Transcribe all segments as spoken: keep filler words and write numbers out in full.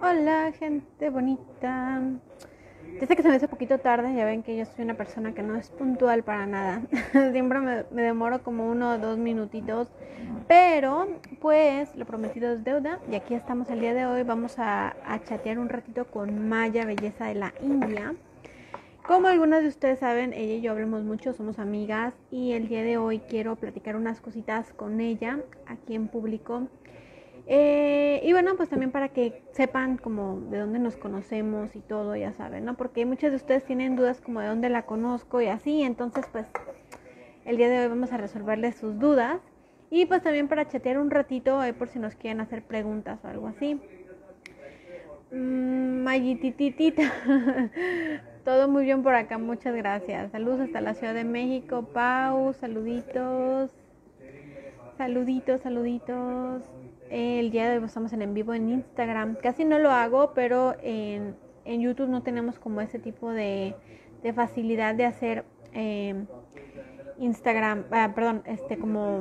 Hola, gente bonita. Ya sé que se me hace poquito tarde, ya ven que yo soy una persona que no es puntual para nada. Siempre me, me demoro como uno o dos minutitos. Pero, pues, lo prometido es deuda. Y aquí estamos el día de hoy. Vamos a, a chatear un ratito con Maya, belleza de la India. Como algunos de ustedes saben, ella y yo hablamos mucho, somos amigas. Y el día de hoy quiero platicar unas cositas con ella aquí en público. Eh, y bueno, pues también para que sepan como de dónde nos conocemos y todo, ya saben, ¿no? Porque muchos de ustedes tienen dudas como de dónde la conozco y así, entonces pues el día de hoy vamos a resolverles sus dudas. Y pues también para chatear un ratito, eh, por si nos quieren hacer preguntas o algo así. Mm, Mayitititita. Todo muy bien por acá, muchas gracias. Saludos hasta la Ciudad de México, Pau, saluditos. Saluditos, saluditos. El día de hoy estamos en en vivo en Instagram. Casi no lo hago, pero en, en YouTube no tenemos como ese tipo de, de facilidad de hacer eh, Instagram, ah, perdón, este como...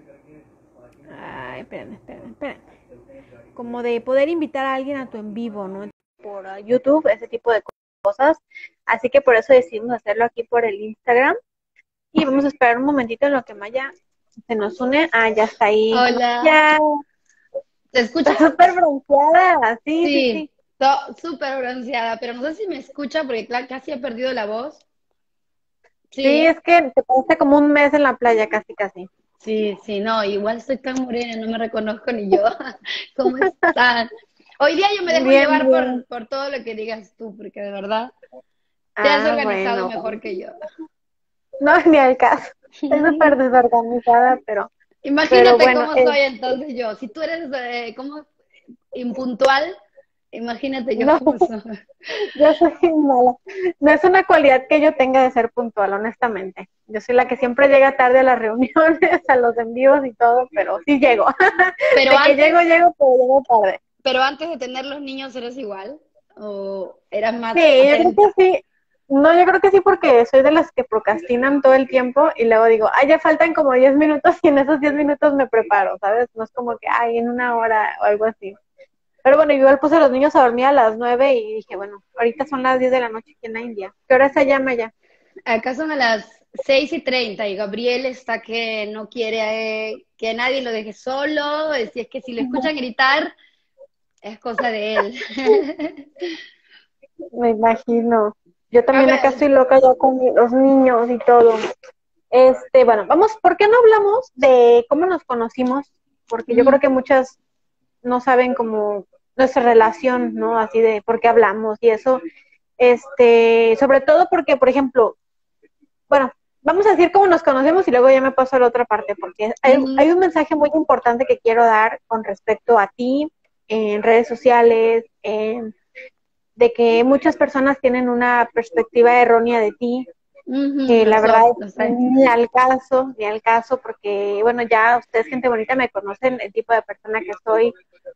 Ay, espérenme, espérenme, espérenme. Como de poder invitar a alguien a tu en vivo, ¿no? Por uh, YouTube, ese tipo de cosas. Así que por eso decidimos hacerlo aquí por el Instagram. Y vamos a esperar un momentito en lo que Maya se nos une. Ah, ya está ahí. Hola, Ya. ¿te Está escuchas? súper bronceada, sí, sí, Sí, sí. to- súper bronceada, pero no sé si me escucha porque claro, casi he perdido la voz. Sí, Sí, es que te pasaste como un mes en la playa, casi, casi. sí, sí, no, igual estoy tan morena, no me reconozco ni yo. ¿Cómo están? Hoy día yo me dejo Bien, llevar bien. por, por todo lo que digas tú, porque de verdad te has Ah, organizado bueno, mejor bueno. que yo. No, ni al caso. Estoy súper desorganizada, pero, pero Imagínate bueno, cómo eh, soy entonces yo. Si tú eres eh, como impuntual, imagínate yo no, cómo soy. yo soy mala. No es una cualidad que yo tenga de ser puntual, honestamente. Yo soy la que siempre llega tarde a las reuniones, a los envíos y todo, pero sí llego. Pero De que antes, llego, llego, pero llego tarde. Pero antes de tener los niños, ¿eres igual? ¿O eras más Sí, yo creo que atenta? sí. No, yo creo que sí porque soy de las que procrastinan todo el tiempo y luego digo, ay, ya faltan como diez minutos y en esos diez minutos me preparo, ¿sabes? No es como que, ay, en una hora o algo así. Pero bueno, yo igual puse a los niños a dormir a las nueve y dije, bueno, ahorita son las diez de la noche aquí en la India. ¿Qué hora es allá, Maya? Acá son a las seis y treinta y Gabriel está que no quiere eh, que nadie lo deje solo. Si es que si le escuchan gritar, es cosa de él. Me imagino. Yo A también acá ver, estoy loca ya con los niños y todo. Este, bueno, vamos, ¿por qué no hablamos de cómo nos conocimos? Porque yo creo mm, que muchas no saben cómo nuestra relación, ¿no? Así de por qué hablamos y eso. Este, sobre todo porque, por ejemplo, bueno, vamos a decir cómo nos conocemos y luego ya me paso a la otra parte, porque hay, ujú, hay un mensaje muy importante que quiero dar con respecto a ti en redes sociales, en, de que muchas personas tienen una perspectiva errónea de ti, ujú, que lo la verdad soy, es lo que sé. ni al caso, ni al caso, porque bueno, ya ustedes, gente bonita, me conocen el tipo de persona que soy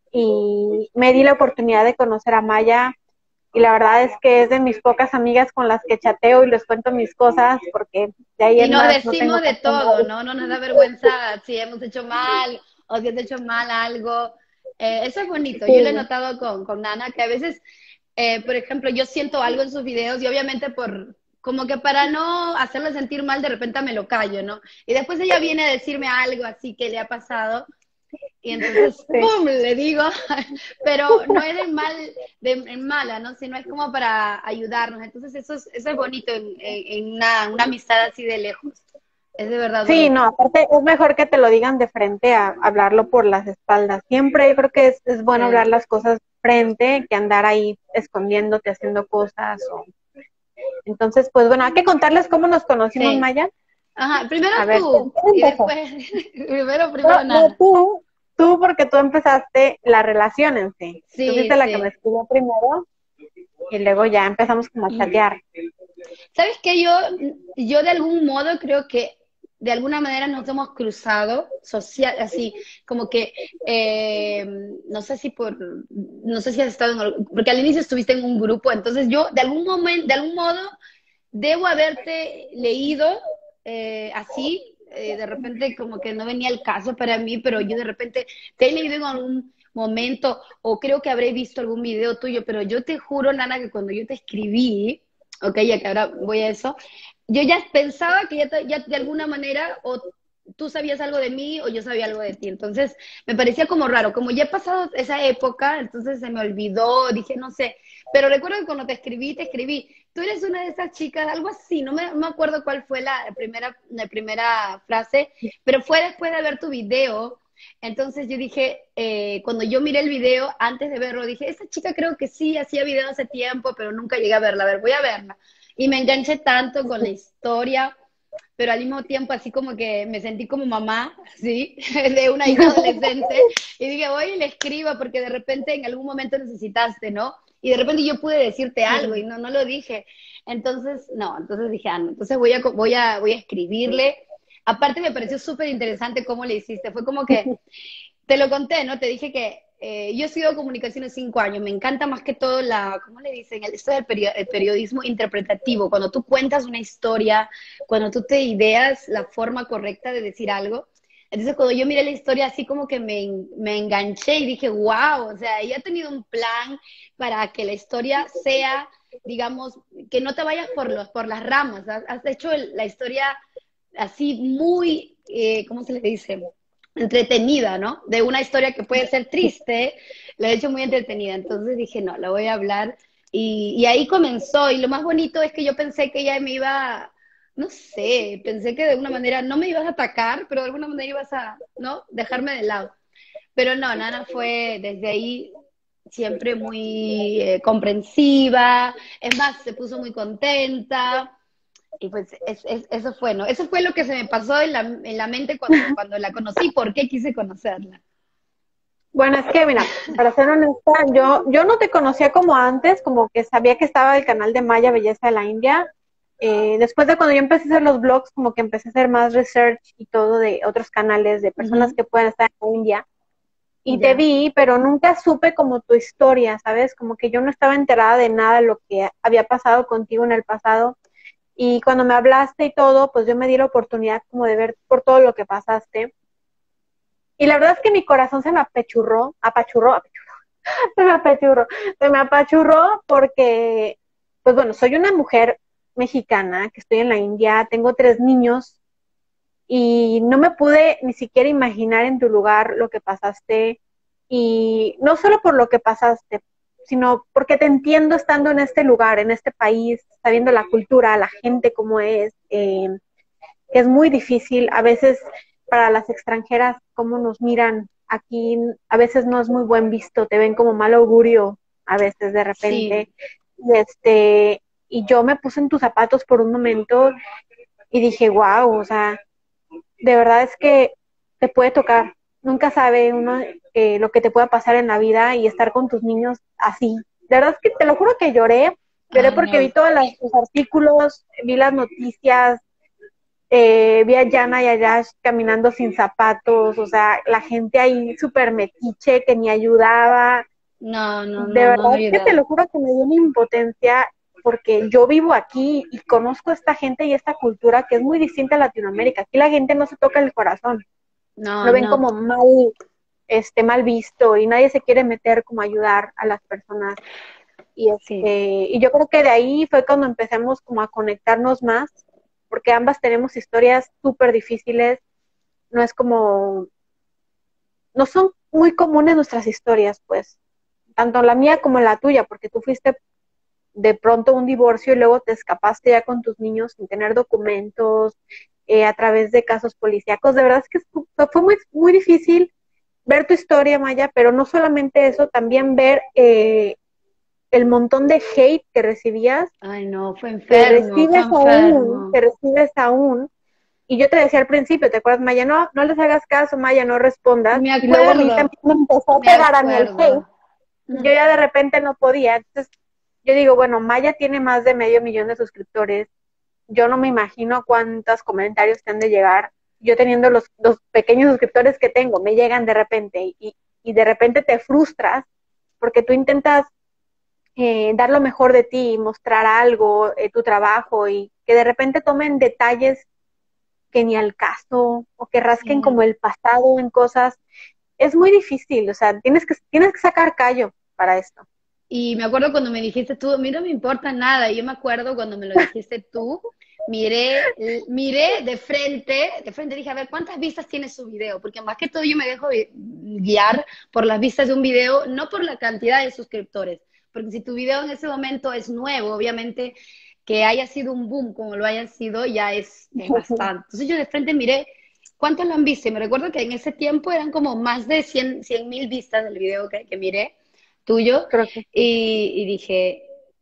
y me di la oportunidad de conocer a Maya y la verdad es que es de mis pocas amigas con las que chateo y les cuento mis cosas porque de ahí Y en nos más no tengo decimos de casi a todo, nadie. ¿no? No nos da vergüenza si hemos hecho mal o si has hecho mal algo. Eh, eso es bonito. Yo lo he Sí, notado con, con Nana, que a veces, eh, por ejemplo, yo siento algo en sus videos y obviamente por, como que para no hacerla sentir mal, de repente me lo callo, ¿no? Y después ella viene a decirme algo así que le ha pasado y entonces, sí. ¡pum!, le digo, pero no es de mal, de, en mala, ¿no? Sino es como para ayudarnos. Entonces eso es, eso es bonito en, en, en una, una amistad así de lejos. Es de verdad Sí, no, bonito. aparte es mejor que te lo digan de frente a hablarlo por las espaldas. Siempre yo creo que es, es bueno hablar Sí. las cosas de frente que andar ahí escondiéndote, haciendo cosas. O... Entonces, pues bueno, hay que contarles cómo nos conocimos, Sí. Maya. Ajá, primero A ver, ¿quién tú quién y empezó? después, primero, No, primero no, Nana. tú, tú porque tú empezaste la relación en sí. Tú Sí, fuiste la que me sí. escribió primero y luego ya empezamos como a chatear. ¿Sabes qué? Yo, yo de algún modo creo que de alguna manera nos hemos cruzado social, así como que eh, no sé si por, no sé si has estado en, algún- porque al inicio estuviste en un grupo, entonces yo de algún momento, de algún modo debo haberte leído eh, así, eh, de repente como que no venía el caso para mí, pero yo de repente te he leído en algún momento, o creo que habré visto algún video tuyo, pero yo te juro, Nana, que cuando yo te escribí, ok, ya que ahora voy a eso, yo ya pensaba que ya, te- ya de alguna manera o tú sabías algo de mí o yo sabía algo de ti. Entonces me parecía como raro, como ya he pasado esa época, entonces se me olvidó, dije, no sé. Pero recuerdo que cuando te escribí, te escribí, tú eres una de esas chicas, algo así, no me, no me acuerdo cuál fue la primera, la primera frase, pero fue después de ver tu video. Entonces yo dije, eh, cuando yo miré el video, antes de verlo, dije, esta chica creo que sí, hacía video hace tiempo, pero nunca llegué a verla, a ver, voy a verla. Y me enganché tanto con la historia, pero al mismo tiempo así como que me sentí como mamá, ¿sí? De una hija adolescente, y dije, voy y le escribo porque de repente en algún momento necesitaste, ¿no? Y de repente yo pude decirte algo y no, no lo dije. Entonces, no, entonces dije, ah, no, entonces voy a, voy a, voy a escribirle. Aparte me pareció súper interesante cómo le hiciste, fue como que te lo conté, ¿no? Te dije que eh, yo he sido comunicaciones cinco años, me encanta más que todo la, ¿cómo le dicen? El, esto del perio- el periodismo interpretativo, cuando tú cuentas una historia, cuando tú te ideas la forma correcta de decir algo. Entonces, cuando yo miré la historia, así como que me, me enganché y dije, wow, o sea, ella ha tenido un plan para que la historia sea, digamos, que no te vayas por, los, por las ramas. Has, has hecho el- la historia así muy, eh, ¿cómo se le dice? Entretenida, ¿no? De una historia que puede ser triste, la he hecho muy entretenida. Entonces dije, no, la voy a hablar. Y, y ahí comenzó. Y lo más bonito es que yo pensé que ella me iba, no sé, pensé que de alguna manera no me ibas a atacar, pero de alguna manera ibas a, ¿no? Dejarme de lado. Pero no, Nana fue desde ahí siempre muy eh, comprensiva. Es más, se puso muy contenta. Y pues es, es, eso fue, ¿no? Eso fue lo que se me pasó en la, en la mente cuando, cuando la conocí, por qué quise conocerla. Bueno, es que, mira, para ser honesta, yo, yo no te conocía como antes, como que sabía que estaba el canal de Maya Belleza de la India. Eh, después de cuando yo empecé a hacer los blogs, como que empecé a hacer más research y todo de otros canales, de personas Ujú. que pueden estar en la India. Y te Ya, vi, pero nunca supe como tu historia, ¿sabes? Como que yo no estaba enterada de nada de lo que había pasado contigo en el pasado. Y cuando me hablaste y todo, pues yo me di la oportunidad como de ver por todo lo que pasaste. Y la verdad es que mi corazón se me apachurró, apachurró, apachurró, se me apachurró, se me apachurró porque, pues bueno, soy una mujer mexicana que estoy en la India, tengo tres niños y no me pude ni siquiera imaginar en tu lugar lo que pasaste y no solo por lo que pasaste, sino porque te entiendo estando en este lugar, en este país, sabiendo la cultura, la gente cómo es, eh, que es muy difícil, a veces para las extranjeras, cómo nos miran aquí, a veces no es muy buen visto, te ven como mal augurio, a veces de repente, sí, y este, y yo me puse en tus zapatos por un momento y dije, wow, o sea, de verdad es que te puede tocar, nunca sabe uno eh, lo que te pueda pasar en la vida y estar con tus niños así. De verdad es que te lo juro que lloré, lloré ay porque vi no, todos los artículos, vi las noticias, eh, vi a Yana y a Yash caminando sin zapatos, o sea, la gente ahí súper metiche que ni ayudaba. no, no, De no, no verdad me es que te ayudaba. lo juro que me dio una impotencia porque yo vivo aquí y conozco esta gente y esta cultura que es muy distinta a Latinoamérica. Aquí la gente no se toca el corazón, No, lo ven no, como mal, este, mal visto y nadie se quiere meter como a ayudar a las personas. Y, sí, este, y yo creo que de ahí fue cuando empezamos como a conectarnos más, porque ambas tenemos historias súper difíciles, no es como, no son muy comunes nuestras historias, pues, tanto la mía como la tuya, porque tú fuiste de pronto un divorcio y luego te escapaste ya con tus niños sin tener documentos, eh, a través de casos policíacos, de verdad es que fue muy, muy difícil ver tu historia, Maya, pero no solamente eso, también ver eh, el montón de hate que recibías, ay no, fue que enfermo, fue recibes aún, enfermo. que recibes aún, y yo te decía al principio, ¿te acuerdas, Maya? No, no les hagas caso, Maya, no respondas. Me Y luego a mí acuerdo, también me empezó a me pegar a mí el hate. acuerdo. Y yo ya de repente no podía. Entonces, yo digo, bueno, Maya tiene más de medio millón de suscriptores. Yo no me imagino cuántos comentarios te han de llegar. Yo teniendo los, los pequeños suscriptores que tengo, me llegan de repente y, y de repente te frustras porque tú intentas eh, dar lo mejor de ti, mostrar algo, eh, tu trabajo y que de repente tomen detalles que ni al caso, o que rasquen como Sí, el pasado en cosas. es muy difícil, o sea, tienes que, tienes que sacar callo para esto. Y me acuerdo cuando me dijiste tú, a mí no me importa nada. Y yo me acuerdo cuando me lo dijiste tú, miré, miré de frente, de frente dije, a ver, ¿cuántas vistas tiene su video? Porque más que todo yo me dejo guiar por las vistas de un video, no por la cantidad de suscriptores. Porque si tu video en ese momento es nuevo, obviamente que haya sido un boom como lo haya sido, ya es, es bastante. Entonces yo de frente miré, ¿cuántos lo han visto? Y me recuerdo que en ese tiempo eran como más de cien mil vistas del video que, que miré tuyo, Creo que sí. y, y dije,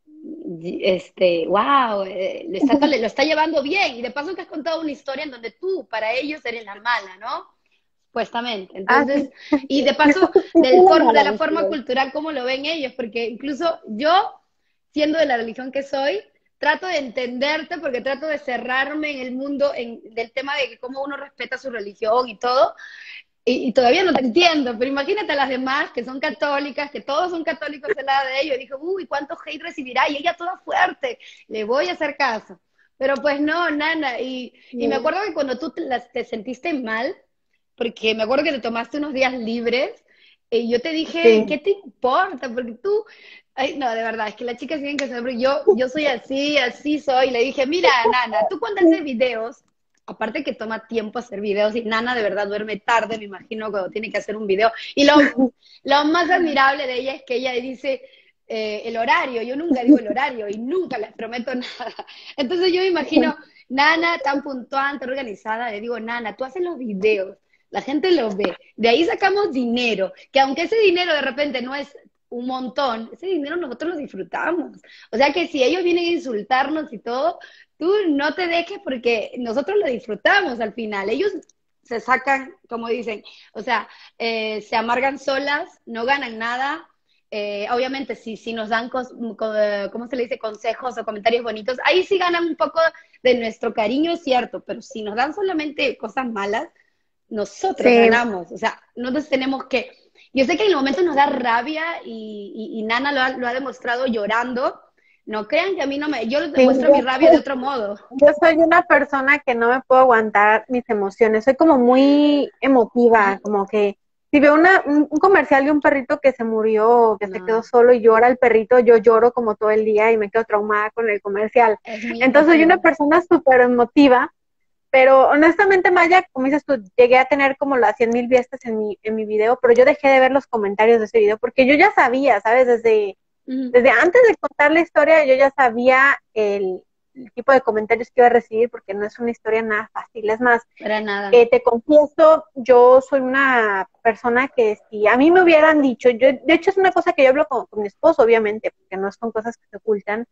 este, wow, eh, lo, está, lo está llevando bien, y de paso que has contado una historia en donde tú, para ellos, eres la mala, ¿no? Supuestamente. Ah, Entonces, sí. y de paso, del forma, de la forma cultural, ¿cómo lo ven ellos? Porque incluso yo, siendo de la religión que soy, trato de entenderte porque trato de cerrarme en el mundo en, del tema de que cómo uno respeta su religión y todo, y, y todavía no te entiendo, pero imagínate a las demás que son católicas, que todos son católicos al lado de ellos, y dije, uy, ¿cuánto hate recibirá? Y ella toda fuerte, le voy a hacer caso. Pero pues no, nana, y, y me acuerdo que cuando tú te, las, te sentiste mal, porque me acuerdo que te tomaste unos días libres, y yo te dije, Sí. ¿qué te importa? Porque tú, ay, no, de verdad, es que las chicas tienen que saber, yo, yo soy así, así soy. Le dije, mira, Nana, tú cuando haces videos, aparte que toma tiempo hacer videos, y Nana de verdad duerme tarde, me imagino, cuando tiene que hacer un video. Y lo, lo más admirable de ella es que ella dice eh, el horario, yo nunca digo el horario, y nunca les prometo nada. Entonces yo me imagino, Nana tan puntual, tan organizada, le digo, Nana, tú haces los videos, la gente los ve, de ahí sacamos dinero, que aunque ese dinero de repente no es un montón, ese dinero nosotros lo disfrutamos. O sea que si ellos vienen a insultarnos y todo, tú no te dejes porque nosotros lo disfrutamos al final. Ellos se sacan, como dicen, o sea, eh, se amargan solas, no ganan nada. Eh, obviamente, si, si nos dan, cos, co, ¿cómo se le dice? Consejos o comentarios bonitos, ahí sí ganan un poco de nuestro cariño, es cierto, pero si nos dan solamente cosas malas, nosotros Sí. ganamos. O sea, nosotros tenemos que... Yo sé que en el momento nos da rabia y, y, y Nana lo ha, lo ha demostrado llorando. No crean que a mí no me... Yo les demuestro Sí, mi rabia de otro modo. yo soy una persona que no me puedo aguantar mis emociones, soy como muy emotiva, como que si veo una, un, un comercial de un perrito que se murió, que no. se quedó solo y llora el perrito, yo lloro como todo el día y me quedo traumada con el comercial. Entonces soy una persona súper emotiva, pero honestamente, Maya, como dices tú, llegué a tener como las cien mil vistas en mi, en mi video, pero yo dejé de ver los comentarios de ese video porque yo ya sabía, ¿sabes? Desde, uh-huh. desde antes de contar la historia, yo ya sabía el, el tipo de comentarios que iba a recibir porque no es una historia nada fácil. Es más, Para nada. Eh, te confieso, yo soy una persona que si a mí me hubieran dicho, yo de hecho es una cosa que yo hablo con, con mi esposo, obviamente, porque no son cosas que se ocultan.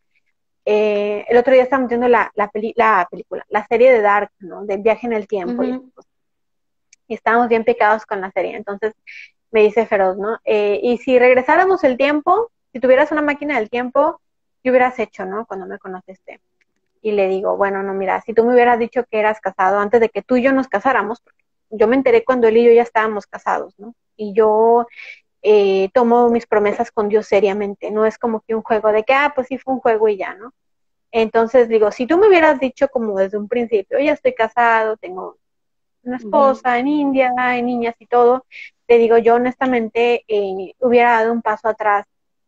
Eh, el otro día estábamos viendo la, la, peli, la película, la serie de Dark, ¿no? Del viaje en el tiempo. Uh-huh. Y, y estábamos bien picados con la serie. Entonces me dice Feroz, ¿no? Eh, y si regresáramos el tiempo, si tuvieras una máquina del tiempo, ¿qué hubieras hecho, no? Cuando me conociste. Y le digo, bueno, no, mira, si tú me hubieras dicho que eras casado antes de que tú y yo nos casáramos, porque yo me enteré cuando él y yo ya estábamos casados, ¿no? Y yo eh, tomo mis promesas con Dios seriamente, no es como que un juego de que, ah, pues sí fue un juego y ya, ¿no? Entonces digo, si tú me hubieras dicho como desde un principio, ya estoy casado, tengo una esposa uh-huh. en India, hay niñas y todo, te digo, yo honestamente eh, hubiera dado un paso atrás.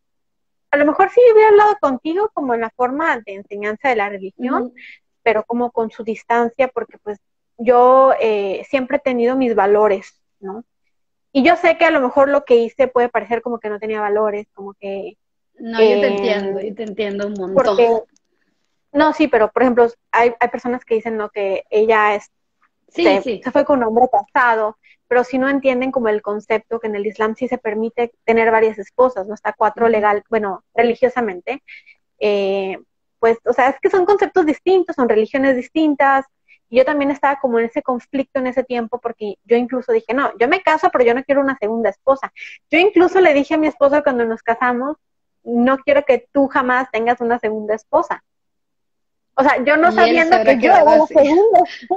A lo mejor sí hubiera hablado contigo como en la forma de enseñanza de la religión, uh-huh. pero como con su distancia, porque pues yo eh, siempre he tenido mis valores, ¿no? Y yo sé que a lo mejor lo que hice puede parecer como que no tenía valores, como que... No, eh, yo te entiendo, yo te entiendo un montón. Porque, no, sí, pero por ejemplo, hay, hay personas que dicen, no, que ella es, sí, se, sí. se fue con un hombre casado, pero si no entienden como el concepto que en el Islam sí se permite tener varias esposas, no está cuatro legal, bueno, religiosamente, eh, pues, o sea, es que son conceptos distintos, son religiones distintas, y yo también estaba como en ese conflicto en ese tiempo, porque yo incluso dije, no, yo me caso, pero yo no quiero una segunda esposa. Yo incluso le dije a mi esposo cuando nos casamos, no quiero que tú jamás tengas una segunda esposa. O sea, yo no sabiendo que yo era la segunda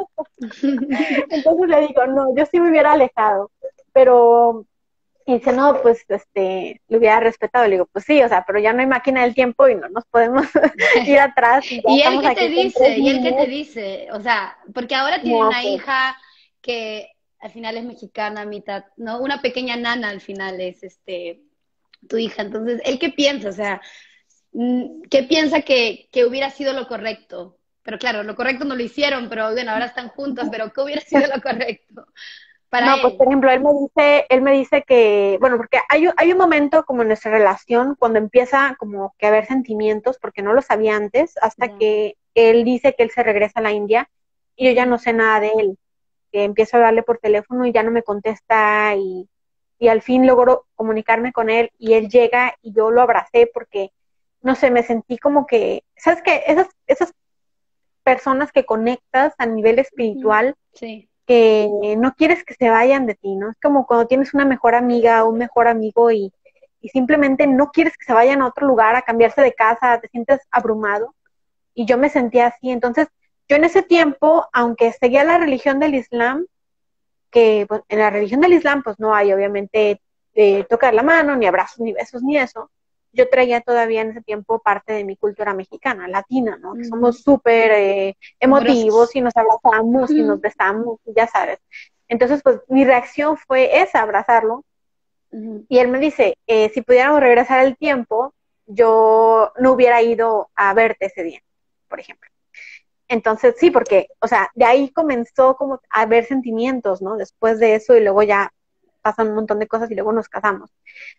esposa. Entonces le digo, no, yo sí me hubiera alejado. Pero, y dice, no, pues, este, lo hubiera respetado. Le digo, pues sí, o sea, pero ya no hay máquina del tiempo y no nos podemos ir atrás. Y, ¿Y él qué te dice? ¿Y él qué te dice? O sea, porque ahora tiene no, una pues. hija que al final es mexicana, mitad, ¿no? Una pequeña nana al final es este tu hija. Entonces, ¿él qué piensa? O sea, mm, ¿qué piensa que, que hubiera sido lo correcto? Pero claro, lo correcto no lo hicieron, pero bueno, ahora están juntos, pero ¿qué hubiera sido lo correcto para No, pues él? por ejemplo, él me dice, él me dice que, bueno, porque hay, un- hay un momento como en nuestra relación cuando empieza como que a haber sentimientos, porque no lo sabía antes, hasta Ya. que él dice que él se regresa a la India y yo ya Ujú. no sé nada de él, que empiezo a hablarle por teléfono y ya no me contesta y, y al fin logro comunicarme con él y él llega y yo lo abracé porque, no sé, me sentí como que, ¿sabes qué? Esas, esas personas que conectas a nivel Ujú. espiritual Sí. que no quieres que se vayan de ti, ¿no? Es como cuando tienes una mejor amiga o un mejor amigo y, y simplemente no quieres que se vayan a otro lugar, a cambiarse de casa, te sientes abrumado. Y yo me sentía así. Entonces, yo en ese tiempo, aunque seguía la religión del Islam, que pues, en la religión del Islam pues no hay obviamente eh, tocar la mano, ni abrazos, ni besos, ni eso. Yo traía todavía en ese tiempo parte de mi cultura mexicana, latina, ¿no? Que somos Ujú. súper eh, emotivos Amorosos. y nos abrazamos y nos Ujú. besamos, ya sabes. Entonces, pues mi reacción fue esa, abrazarlo. Ujú. Y él me dice, eh, si pudiéramos regresar el tiempo, yo no hubiera ido a verte ese día, por ejemplo. Entonces, sí, porque, o sea, de ahí comenzó como a haber sentimientos, ¿no? Después de eso y luego ya pasan un montón de cosas y luego nos casamos.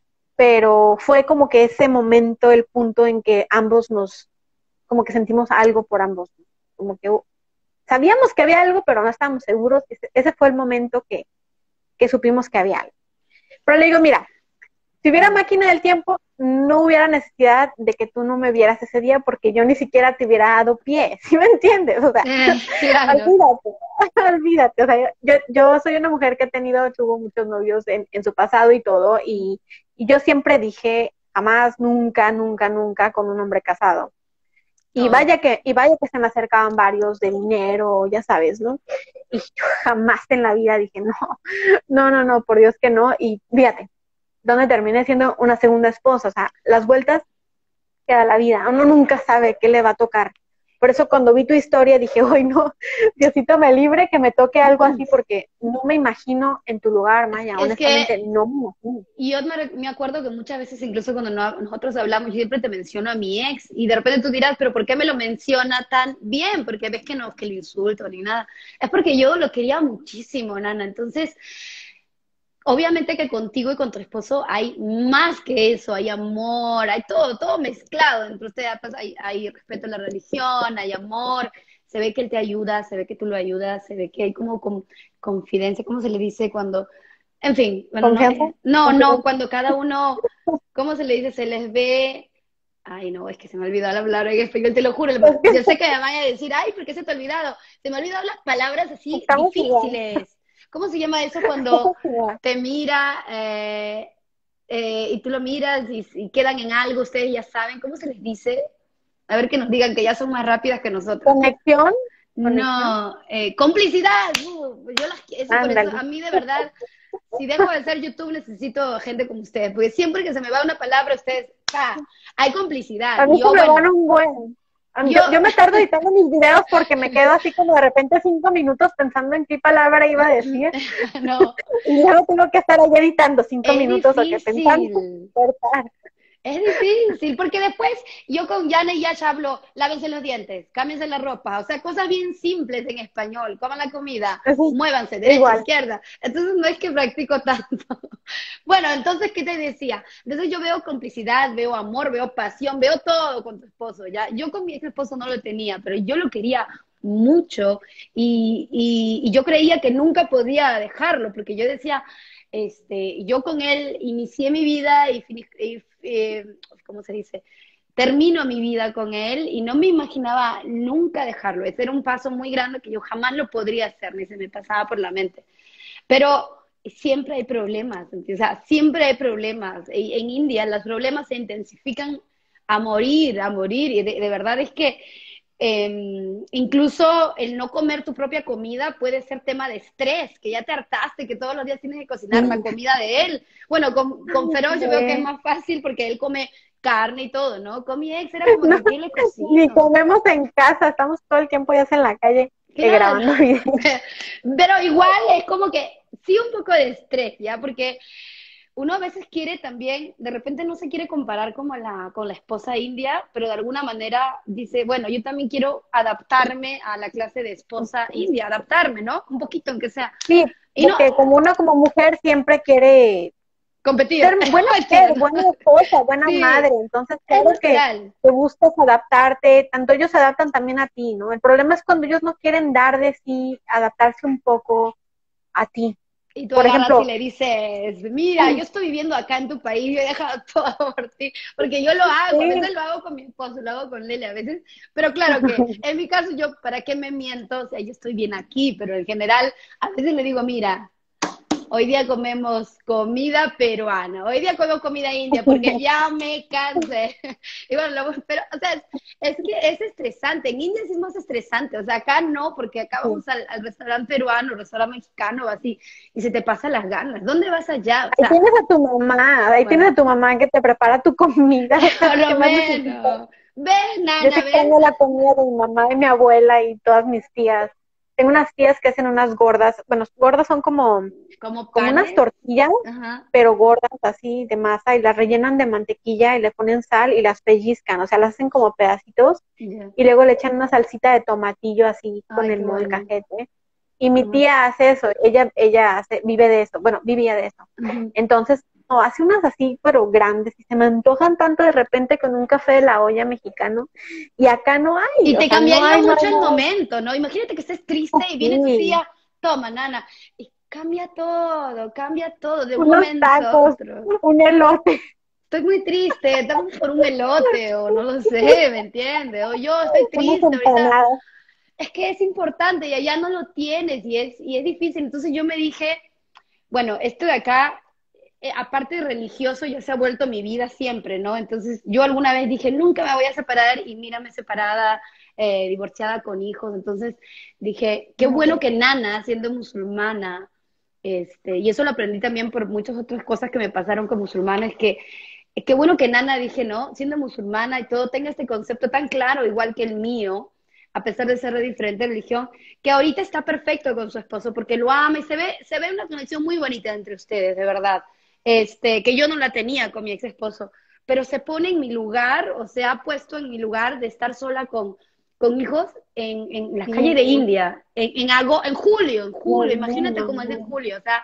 Pero fue como que ese momento, el punto en que ambos nos, como que sentimos algo por ambos, ¿no? Como que uh, sabíamos que había algo, pero no estábamos seguros. Ese, ese fue el momento que, que supimos que había algo. Pero le digo, mira, si hubiera Claro. máquina del tiempo, no hubiera necesidad de que tú no me vieras ese día porque yo ni siquiera te hubiera dado pie, ¿sí me entiendes? O sea, Eh, claro. olvídate, olvídate. O sea, yo, yo soy una mujer que ha tenido, tuvo muchos novios en, en su pasado y todo, y, y yo siempre dije, jamás, nunca, nunca, nunca con un hombre casado. Y Oh. vaya que, y vaya que se me acercaban varios de dinero, ya sabes, ¿no? Y yo jamás en la vida dije, no, no, no, no, por Dios que no. Y fíjate, donde terminé siendo una segunda esposa. O sea, las vueltas que da la vida. Uno nunca sabe qué le va a tocar. Por eso cuando vi tu historia dije, hoy no, Diosito me libre que me toque algo así porque no me imagino en tu lugar, Es, Maya. es que Honestamente, no me imagino. y yo me, me acuerdo que muchas veces, incluso cuando no- nosotros hablamos, yo siempre te menciono a mi ex, y de repente tú dirás, pero ¿por qué me lo menciona tan bien? Porque ves que no es que le insulto ni nada. Es porque yo lo quería muchísimo, Nana. Entonces, obviamente que contigo y con tu esposo hay más que eso, hay amor, hay todo, todo mezclado. Entre ustedes pues, hay, hay respeto a la religión, hay amor, se ve que él te ayuda, se ve que tú lo ayudas, se ve que hay como, como confidencia, ¿cómo se le dice cuando en fin, bueno, no, ¿Confianza? eh, no, no, ¿Confianza? cuando cada uno, ¿cómo se le dice? Se les ve, ay, no, es que se me ha olvidado la palabra en español, te lo juro, Es que yo sé que me van a decir, ay, ¿por qué se te ha olvidado? Se me han olvidado las palabras así estamos igual. difíciles. ¿Cómo se llama eso cuando Estamos igual. te mira eh, eh, y tú lo miras y, y quedan en algo, ustedes ya saben, ¿cómo se les dice? A ver que nos digan que ya son más rápidas que nosotras. Conexión, conexión. No, eh, complicidad. Uh, yo las, eso por eso, Ándale. a mí de verdad, si dejo de hacer YouTube necesito gente como ustedes, porque siempre que se me va una palabra, ustedes, ¡pa! Hay complicidad. A mí Y se yo, me van bueno, un buen. yo, Yo, yo me tardo editando mis videos porque me quedo así como de repente cinco minutos pensando en qué palabra iba a decir no, y luego tengo que estar ahí editando cinco es minutos o que pensando. difícil. Cortar. Es difícil, porque después yo con Yana y Yash hablo, lávense los dientes, cámbiense la ropa, o sea, cosas bien simples en español, coman la comida, Así, muévanse, derecha, igual. izquierda. Entonces no es que practico tanto. Bueno, entonces, ¿qué te decía? Entonces yo veo complicidad, veo amor, veo pasión, veo todo con tu esposo, ¿ya? Yo con mi ex esposo no lo tenía, pero yo lo quería mucho y, y, y yo creía que nunca podía dejarlo, porque yo decía, este, yo con él inicié mi vida y, y eh, ¿cómo se dice? Termino mi vida con él y no me imaginaba nunca dejarlo. Ese era un paso muy grande que yo jamás lo podría hacer, ni se me pasaba por la mente. Pero siempre hay problemas, o sea, siempre hay problemas. En India los problemas se intensifican a morir, a morir. Y de, de verdad es que eh, incluso el no comer tu propia comida puede ser tema de estrés, que ya te hartaste, que todos los días tienes que cocinar la Sí. comida de él. Bueno, con, con Feroz yo veo que es Eh, más fácil porque él come carne y todo, ¿no? Con mi ex era como no, que, ¿qué le ni cocino? comemos en casa, estamos todo el tiempo ya sea en la calle. eh, Claro, grabando videos. pero igual es como que sí un poco de estrés, ¿ya? Porque uno a veces quiere también, de repente no se quiere comparar como la, con la esposa india, pero de alguna manera dice, bueno, yo también quiero adaptarme a la clase de esposa india, adaptarme, ¿no? Un poquito, aunque sea. Sí, Y no porque como uno como mujer siempre quiere competir. ser buena Mentira, mujer, ¿no? buena esposa, buena Sí, madre, entonces es claro que natural. te buscas adaptarte, tanto ellos se adaptan también a ti, ¿no? El problema es cuando ellos no quieren dar de sí, adaptarse un poco a ti. Y tú Por agarras y ejemplo, le dices, mira, yo estoy viviendo acá en tu país, yo he dejado todo por ti, porque yo lo hago, a sí, veces lo hago con mi esposo, lo hago con Lele, a veces, pero claro que en mi caso yo, ¿para qué me miento? O sea, yo estoy bien aquí, pero en general, a veces le digo, mira, hoy día comemos comida peruana, hoy día comemos comida india, porque ya me cansé. Y bueno, luego, pero, o sea, es, es que es estresante. En India sí es más estresante, o sea, acá no, porque acá sí. vamos al, al restaurante peruano, restaurante mexicano, así, y se te pasan las ganas. ¿Dónde vas allá? O Ahí sea, tienes a tu mamá, ahí tienes bueno, a tu mamá que te prepara tu comida, o sea, por ¿qué lo más necesitas? menos. ¿Ves, Yo sí Nana? ¿Ves? extraño la comida de mi mamá y mi abuela y todas mis tías. Tengo unas tías que hacen unas gordas, bueno, gordas son como, Como como unas panes. tortillas, Ajá. pero gordas así de masa y las rellenan de mantequilla y le ponen sal y las pellizcan, o sea, las hacen como pedacitos Ya. y luego le echan una salsita de tomatillo así con Ay, el qué bueno. molcajete. Y mi Ajá. tía hace eso, ella, ella hace, vive de eso, bueno, vivía de eso. Ujú. Entonces, no, hace unas así, pero grandes, y se me antojan tanto de repente con un café de la olla mexicano, y acá no hay, Y o te sea, no cambiaría hay, no hay, mucho el no momento, ¿no? Imagínate que estés triste y viene tu hay. Sí, tía, toma, nana, y cambia todo, cambia todo de un unos momento a tacos, otro. un elote. Estoy muy triste, dame por un elote, o no lo sé, ¿me entiendes? O yo estoy Unas triste ahorita. empanadas. Es que es importante y allá no lo tienes y es, y es difícil. Entonces yo me dije, bueno, esto de acá, eh, aparte de religioso, ya se ha vuelto mi vida siempre, ¿no? Entonces, yo alguna vez dije, nunca me voy a separar y mírame separada, eh, divorciada con hijos. Entonces, dije, qué bueno que Nana, siendo musulmana, este, y eso lo aprendí también por muchas otras cosas que me pasaron con musulmanes, que eh, qué bueno que Nana, dije, ¿no? Siendo musulmana y todo, tenga este concepto tan claro, igual que el mío, a pesar de ser de diferente religión, que ahorita está perfecto con su esposo porque lo ama y se ve, se ve una conexión muy bonita entre ustedes, de verdad. Este, que yo no la tenía con mi ex esposo, pero se pone en mi lugar, o se ha puesto en mi lugar de estar sola con, con hijos en, en la Sí, calle de India, en, en, ago, en julio, en no, julio, imagínate no, cómo es en no. julio, o sea,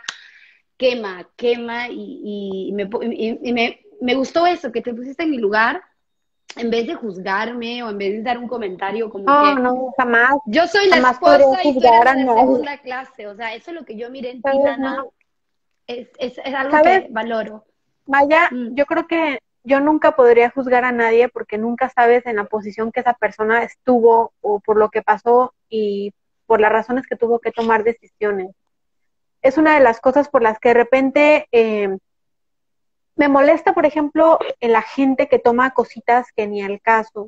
quema, quema, y, y, me, y, y me, me gustó eso, que te pusiste en mi lugar, en vez de juzgarme o en vez de dar un comentario como No, que no, jamás, yo soy la jamás podría esposa y tú eres juzgar a la de nadie, segunda clase, o sea, eso es lo que yo miré en ti, ¿sabes? Nana, No, es, es, es algo ¿sabes? que valoro. Vaya, Mm. yo creo que yo nunca podría juzgar a nadie porque nunca sabes en la posición que esa persona estuvo o por lo que pasó y por las razones que tuvo que tomar decisiones. Es una de las cosas por las que de repente eh, me molesta, por ejemplo, en la gente que toma cositas que ni al caso.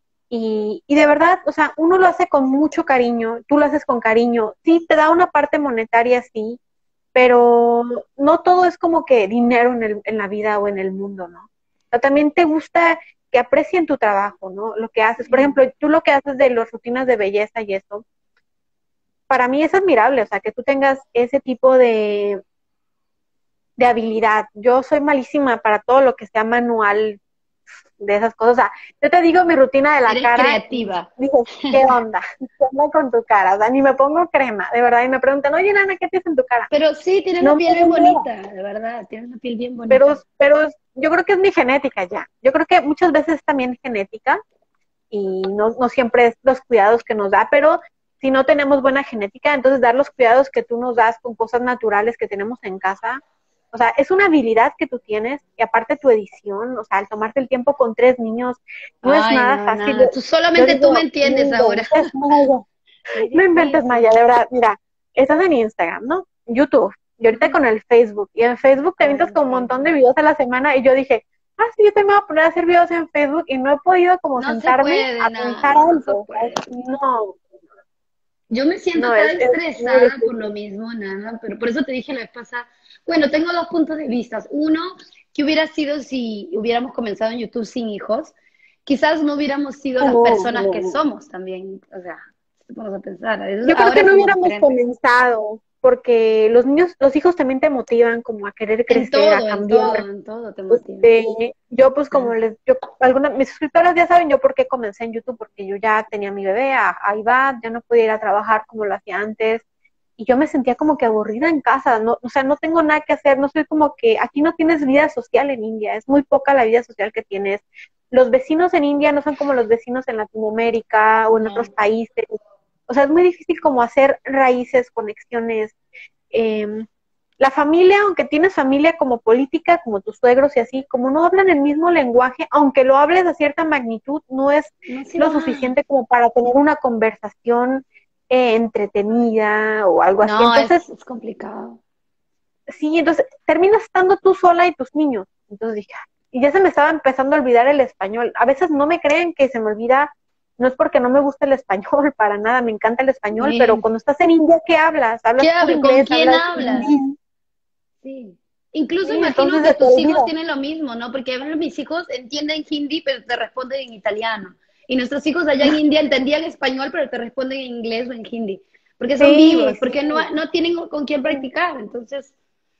Y, y de verdad, o sea, uno lo hace con mucho cariño, tú lo haces con cariño. Sí, te da una parte monetaria, sí, pero no todo es como que dinero en, el, en la vida o en el mundo, ¿no? O sea, también te gusta que aprecien tu trabajo, ¿no? Lo que haces. Por Sí. ejemplo, tú lo que haces de las rutinas de belleza y eso, para mí es admirable, o sea, que tú tengas ese tipo de, de habilidad. Yo soy malísima para todo lo que sea manual de esas cosas. O sea, yo te digo mi rutina de la Eres cara y creativa. dices, ¿qué onda? ¿Qué onda con tu cara? O sea, ni me pongo crema, de verdad. Y me preguntan, oye, Nana, ¿qué tienes en tu cara? Pero sí, tienes la No me piel bien hago nada. bonita, de verdad, tienes la piel bien Pero, bonita. pero yo creo que es mi genética ya. Yo creo que muchas veces también genética y no, no siempre es los cuidados que nos da, pero si no tenemos buena genética, entonces dar los cuidados que tú nos das con cosas naturales que tenemos en casa, o sea, es una habilidad que tú tienes y aparte tu edición, o sea, al tomarte el tiempo con tres niños, no es Ay, nada no, fácil. nada, tú Yo solamente tú me digo, no entiendes ahora. inventes, Maya, Es no inventes, Maya, de difícil. verdad, mira, estás en Instagram, ¿no? YouTube, y ahorita Ujú. con el Facebook, y en Facebook te avientas Ay, con un montón de Facebook. videos a la semana, y yo dije, ah, sí, yo también me voy a poner a hacer videos en Facebook, y no he podido como No se sentarme puede, a pensar nada, no se algo, o sea, puede. no, Yo me siento no, tan es, es muy estresada por lo difícil. mismo, nada, pero por eso te dije la vez pasada. Bueno, tengo dos puntos de vista. Uno, que hubiera sido si hubiéramos comenzado en YouTube sin hijos, quizás no hubiéramos sido las No, personas no, que no. somos también, o sea, Vamos a pensar, eso- Yo creo ahora que no somos hubiéramos diferentes. comenzado, porque los niños, los hijos también te motivan como a querer En crecer, a todo, en todo, cambiar. en todo te motiva. Este, yo pues como les, yo, algunas, mis suscriptoras ya saben yo por qué comencé en YouTube, porque yo ya tenía a mi bebé, a, a Iván, ya no podía ir a trabajar como lo hacía antes, y yo me sentía como que aburrida en casa, no, o sea, no tengo nada que hacer, no soy como que, aquí no tienes vida social en India, es muy poca la vida social que tienes. Los vecinos en India no son como los vecinos en Latinoamérica o en otros No. países, o sea, es muy difícil como hacer raíces, conexiones. Eh, la familia, aunque tienes familia como política, como tus suegros y así, como no hablan el mismo lenguaje, aunque lo hables a cierta magnitud, no es No es lo igual. suficiente como para tener una conversación eh, entretenida o algo así. No, Entonces, es, es complicado. sí, entonces terminas estando tú sola y tus niños. Entonces dije, "Ah", y ya se me estaba empezando a olvidar el español. A veces no me creen que se me olvida, no es porque no me gusta el español, para nada, me encanta el español, pero Bien. cuando estás en India, ¿qué hablas? ¿Qué Hablas puro hablas? ¿Con inglés, quién hablas hablas? hindi, Sí. Incluso sí, imagino entonces que se te tus hijos olvida. tienen lo mismo, ¿no? Porque a veces mis hijos entienden hindi, pero te responden en italiano. Y nuestros hijos allá en India entendían español, pero te responden en inglés o en hindi. Porque son Sí, vivos, sí, porque no, no tienen con quién practicar. Entonces,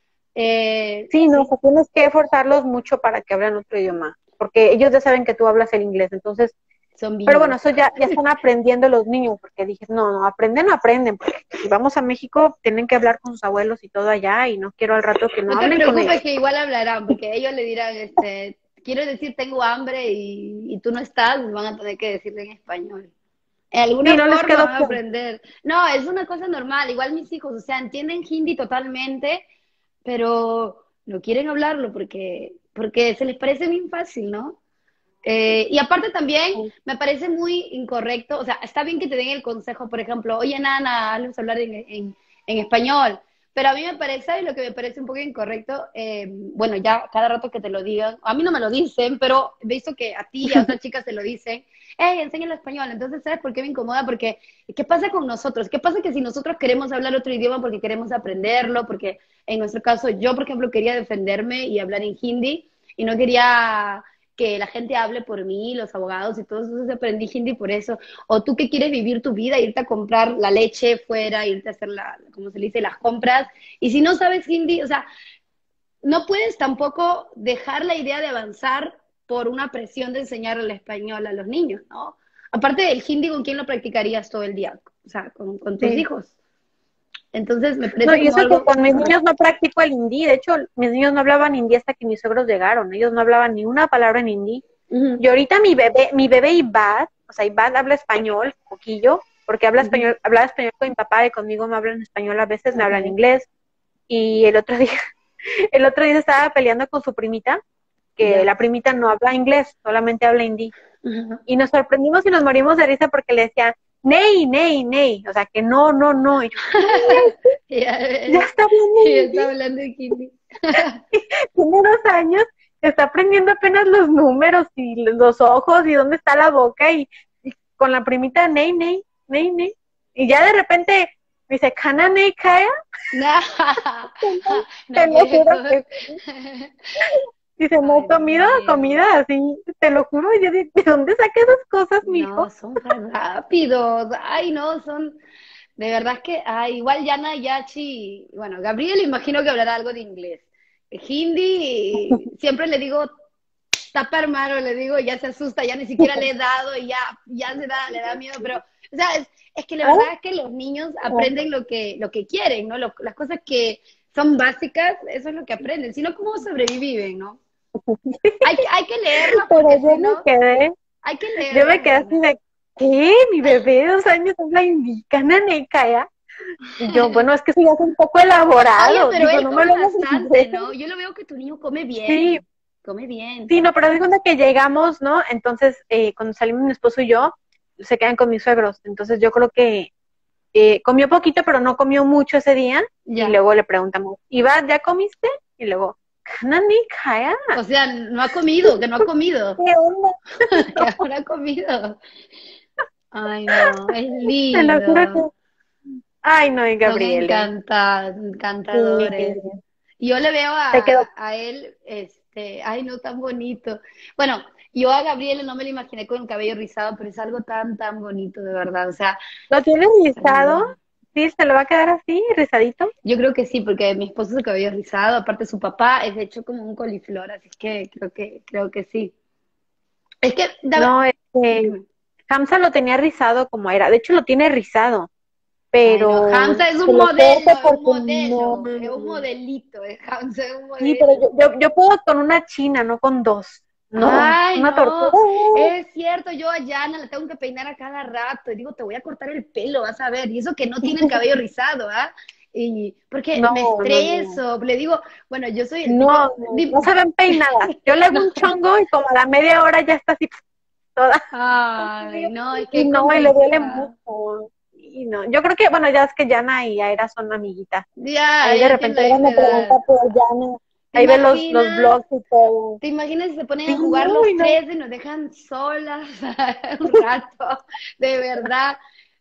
eh, sí, no, o sí, sea, tienes que forzarlos mucho para que hablen otro idioma, porque ellos ya saben que tú hablas el inglés, entonces, son pero bueno, vivos. eso ya, ya están aprendiendo los niños, porque dije, no, no, aprenden, no aprenden, porque si vamos a México, tienen que hablar con sus abuelos y todo allá, y no quiero al rato que no No te hablen con ellos. preocupes que igual hablarán, porque ellos le dirán, este, quiero decir tengo hambre y, y tú no estás, van a tener que decirle en español. En Sí, alguna no les forma queda van a opción. aprender. No, es una cosa normal, igual mis hijos, o sea, entienden hindi totalmente, pero no quieren hablarlo porque, porque se les parece bien fácil, ¿no? Eh, y aparte también me parece muy incorrecto, o sea, está bien que te den el consejo, por ejemplo, oye, Nana, hazlos hablar en, en, en español, pero a mí me parece, lo que me parece un poco incorrecto, eh, bueno, ya cada rato que te lo digan, a mí no me lo dicen, pero he visto que a ti y a otras chicas te lo dicen, hey, enséñalo español, entonces, ¿sabes por qué me incomoda? Porque, ¿qué pasa con nosotros? ¿Qué pasa que si nosotros queremos hablar otro idioma porque queremos aprenderlo, porque en nuestro caso yo, por ejemplo, quería defenderme y hablar en hindi y no quería que la gente hable por mí, los abogados y todo eso, entonces aprendí hindi por eso. O tú que quieres vivir tu vida, irte a comprar la leche fuera, irte a hacer la, como se le dice, las compras, y si no sabes hindi, o sea, no puedes tampoco dejar la idea de avanzar por una presión de enseñar el español a los niños, ¿no? Aparte del hindi, ¿con quién lo practicarías todo el día? O sea, con, con tus Sí. hijos. Entonces me No, parece y como eso que algo con mis niños incorrecto. no practico el hindi, de hecho, mis niños no hablaban hindi hasta que mis suegros llegaron, ellos no hablaban ni una palabra en hindi. Uh -huh, Y ahorita mi bebé, mi bebé Ibad, o sea, Ibad habla español, poquillo, porque habla uh -huh. español, hablaba español con mi papá y conmigo me habla en español a veces, me habla en Okay. inglés. Y el otro día, el otro día estaba peleando con su primita, que Ya. la primita no habla inglés, solamente habla hindi. Uh -huh. Y nos sorprendimos y nos morimos de risa porque le decía, Ney, Ney, Ney, o sea, que no, no, no. Y yo, ya, ya está hablando ya hindi, está hablando de hindi. tiene dos años, está aprendiendo apenas los números y los ojos y dónde está la boca y, y con la primita, Ney, Ney, Ney, Ney. Y ya de repente me dice, ¿Kana Ney Kaya? No, Te no lo quiere juro que comer. dice, no he Ay, Dios comido mío. comida así, te lo juro, y yo digo, ¿de dónde saca esas cosas, mi No, hijo? son re rápidos. Ay, no, son. De verdad que, ay, igual Yana Yachi. Bueno, Gabriel, imagino que hablará algo de inglés. Hindi, siempre le digo, tapa hermano, le digo, ya se asusta, ya ni siquiera le he dado y ya, ya se da, le da miedo, pero, o sea, es, es que la ¿Ah? verdad es que los niños aprenden lo que, lo que quieren, ¿no? Lo, las cosas que son básicas, eso es lo que aprenden, si no, ¿cómo sobreviven, no? Hay, que- hay que leerlas Pero porque yo si me no, quedé, hay que yo leerlas, me de quedé así verdad. de, ¿qué? Mi bebé de dos años habla indígena, Nekaya. Y yo, bueno, es que eso ya es un poco Oye, elaborado. pero Digo, él no me come lo hagas en bastante, inglés. ¿no? Yo lo veo que tu niño come Sí, bien, come bien. sí, no, pero segunda que llegamos, ¿no? Entonces, eh, cuando salimos mi esposo y yo, se quedan con mis suegros. Entonces yo creo que eh, comió poquito, pero no comió mucho ese día. Y Ya. luego le preguntamos, Iván, ¿ya comiste? Y luego, ¿Kanani Kaya? O sea, no ha comido, que no ha comido, ¿Qué onda? que ahora ha comido. Ay, no, es Te lo juro que... lindo. Ay, no, y Son Gabriele. encanta- Sí, encantadores. Yo le veo se a, quedó. a él, este, Este, ay, no, tan bonito. Bueno, yo a Gabriela no me lo imaginé con el cabello rizado, pero es algo tan, tan bonito, de verdad. O sea, ¿Lo tienes rizado? eh, Sí, ¿se lo va a quedar así, rizadito? yo creo que sí, porque mi esposo su cabello es rizado, aparte su papá es de hecho como un coliflor, así que creo que, creo que sí. Es que, da- No, este, dime. Hamza lo tenía rizado como era. De hecho, lo tiene rizado, Ay, no, pero Hamza es se un lo modelo, corto es un porque no. modelo, es un modelito, es Hamza es un Sí, pero modelo. yo, yo, yo puedo con una china, no con dos. No, Ay, una tortuga. no, es cierto, yo a Yana la tengo que peinar a cada rato y digo, te voy a cortar el pelo, vas a ver, y eso que no tiene el cabello rizado, ¿ah? Y porque No, me no, no. estreso, le digo, bueno, yo soy el tipo, No, no, di- no se ven peinadas. Yo le hago no, un chongo y como a la media hora ya está así toda. ay, no, es que Y es no, y le duele complicado. mucho. Y no, yo creo que, bueno, ya es que Yana y Aira son amiguitas. Ya, Ahí de ya tiene repente la ella misma me pregunta edad. por Yana. ¿Te Ahí ve los, los imaginas? blogs y todo. ¿Te imaginas si se ponen Sí, a jugar no, los y no. tres y nos dejan solas un rato? De verdad.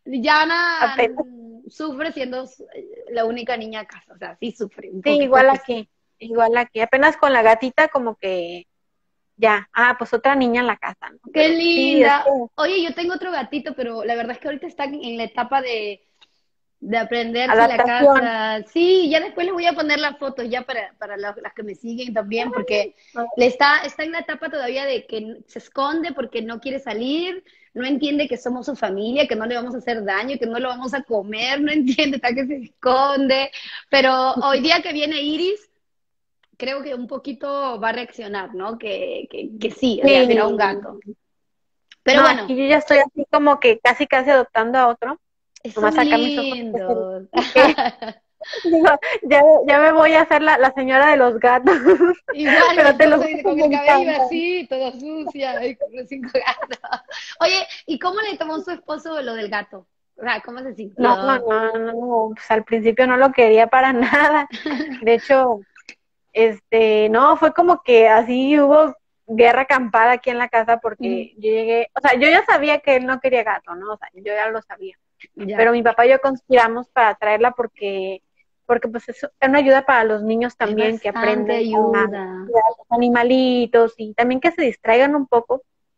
Yana Apenas. mm, sufre siendo la única niña acá, o sea, sí sufre un Sí, poquito igual que sí. aquí. Igual aquí. Apenas con la gatita como que ya. Ah, pues otra niña en la casa, ¿no? Qué Pero sí, es que linda. Oye, yo tengo otro gatito, pero la verdad es que ahorita está en la etapa de, de aprenderse la adaptación. casa. Sí, ya después les voy a poner las fotos ya para, para las, las que me siguen también, porque le está, está en la etapa todavía de que se esconde porque no quiere salir, no entiende que somos su familia, que no le vamos a hacer daño, que no lo vamos a comer, no entiende, está que se esconde. Pero hoy día que viene Iris, creo que un poquito va a reaccionar, ¿no? Que, que, que sí, o sea, será un gato. Sí. Pero No, bueno, aquí yo ya estoy así como que casi casi adoptando a otro. son Nomás acá mis ojos que se lindos. que digo, ya, ya me voy a hacer la, la señora de los gatos. Igual mi Pero te lo esposo juro dice, que con me el cabello encanta. así, toda sucia, y con los cinco gatos. Oye, ¿y cómo le tomó su esposo lo del gato? O sea, ¿cómo se No, no, sintió? no, no, no, pues al principio no lo quería para nada. De hecho, este, no, fue como que así hubo guerra acampada aquí en la casa Ujú, porque yo llegué, o sea, yo ya sabía que él no quería gato, ¿no? O sea, yo ya lo sabía. ya, Pero mi papá y yo conspiramos para traerla porque, porque pues es una ayuda para los niños es también que bastante aprenden a ayuda. cuidar a los animalitos y también que se distraigan un poco.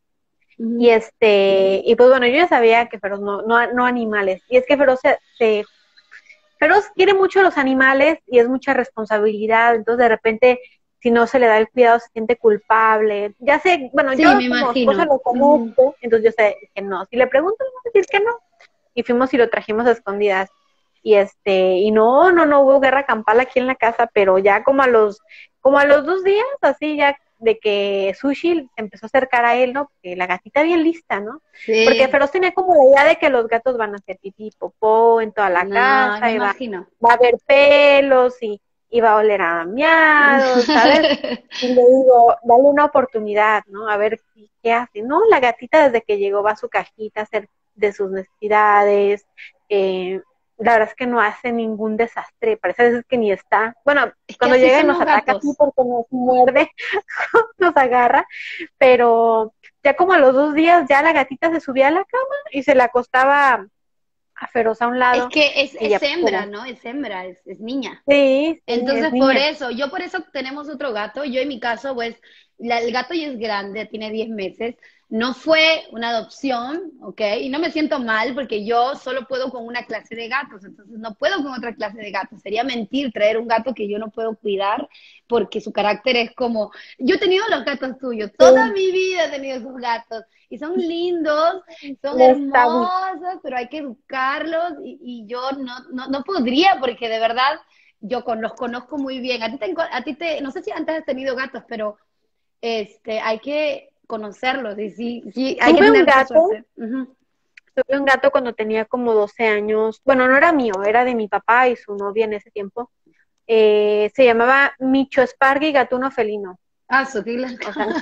Y Ujú. este, y pues bueno, yo ya sabía que Feroz no, no, no animales. Y es que Feroz se, se Feroz quiere mucho a los animales y es mucha responsabilidad, entonces de repente si no se le da el cuidado se siente culpable. Ya sé, bueno, Sí, yo me como esposa imagino. lo Ujú. conozco, entonces yo sé que no. Si le pregunto, me va a decir que no. Y fuimos y lo trajimos a escondidas. Y este, y no, no, no hubo guerra campal aquí en la casa, pero ya como a los, como a los dos días, así ya de que Sushi se empezó a acercar a él, ¿no? Porque la gatita bien lista, ¿no? Porque Sí, Feroz tenía como la idea de que los gatos van a hacer pipí, popó en toda la no, me casa, y va, imagino. va a haber pelos y, y va a oler a miados, ¿sabes? Y le digo, dale una oportunidad, ¿no? A ver qué, qué hace. No, la gatita desde que llegó va a su cajita a hacer de sus necesidades. Eh, la verdad es que no hace ningún desastre, parece a veces que ni está. Bueno, Es que cuando así llega y son nos los ataca así gatos. porque nos muerde, nos agarra, pero ya como a los dos días ya la gatita se subía a la cama y se la acostaba a Feroz a un Es lado que es, y ya es pues hembra, como, ¿no? Es hembra, es, es niña. sí, sí, es Entonces, por niña. eso, yo por eso tenemos otro gato. Yo en mi caso, pues, la- el gato ya es grande, tiene diez meses. No fue una adopción, ¿ok? Y no me siento mal porque yo solo puedo con una clase de gatos, entonces no puedo con otra clase de gatos. Sería mentir traer un gato que yo no puedo cuidar porque su carácter es como... Yo he tenido los gatos tuyos, toda Sí, mi vida he tenido esos gatos y son lindos, son no está bien. hermosos, pero hay que educarlos y, y yo no, no, no podría porque de verdad yo con, los conozco muy bien. A ti te, a ti te, no sé si antes has tenido gatos, pero este, hay que conocerlos y sí, sí, hay que Tuve un tener mucha gato, suerte. Ujú. tuve un gato cuando tenía como doce años, bueno, no era mío, era de mi papá y su novia en ese tiempo. Eh, se llamaba Micho Spargy Gatuno Felino, Ah, Sotila. o sea,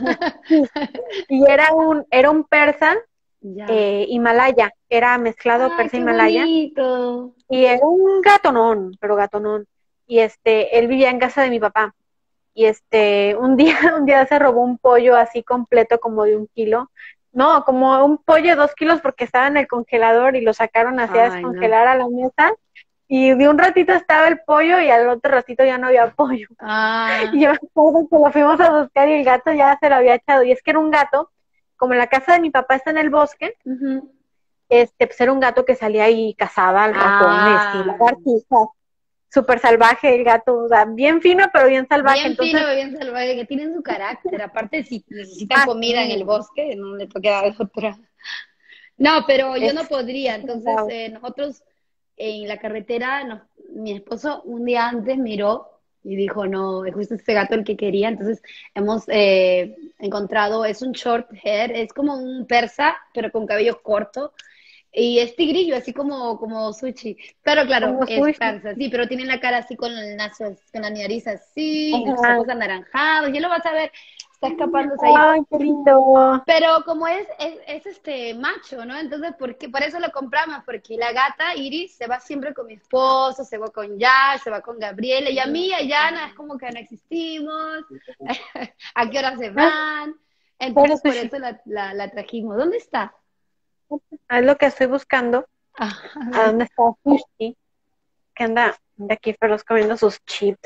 y era un, era un persa Ya. eh, Himalaya, era mezclado Ay, persa qué Himalaya, bonito. y era un gatonón, pero gatonón, y este, él vivía en casa de mi papá, y este, un día, un día se robó un pollo así completo como de un kilo, no, como un pollo de dos kilos porque estaba en el congelador y lo sacaron así a Ay, no. descongelar a la mesa, Y de un ratito estaba el pollo y al otro ratito ya no había pollo. Ah, Y yo me acuerdo que lo fuimos a buscar y el gato ya se lo había echado. Y es que era un gato, como la casa de mi papá está en el bosque, ujú. este, pues era un gato que salía y cazaba ratones y Ah, lagartijas. Súper salvaje el gato, o sea, bien fino pero bien salvaje. bien Entonces, fino, bien salvaje, que tienen su carácter. Aparte, si necesitan ah, comida en el sí, bosque, no le toca dar otra. No, pero yo es, no podría. Entonces, wow. eh, nosotros en la carretera, nos- mi esposo un día antes miró y dijo, no, es justo este gato el que quería. Entonces, hemos eh, encontrado, es un short hair, es como un persa, pero con cabello corto. Y es tigrillo, así como, como sushi. Pero claro, Como es sushi. persa, sí, pero tiene la cara así con el naso, con la nariz así, y los Ajá. ojos anaranjados. Ya lo vas a ver, está escapándose ahí. Ay, qué lindo. Pero como es, es, es este macho, ¿no? Entonces, ¿por qué? Por eso lo compramos, porque la gata Iris se va siempre con mi esposo, se va con Jack, se va con Gabriela, y a mí, a Yana, es como que no existimos, a qué hora se Ah, van. bueno, Entonces, por sushi. eso la, la, la trajimos. ¿Dónde está? Ah, es lo que estoy buscando. Ah, ¿A dónde está Sushi? Que anda, anda aquí feroz comiendo sus chips.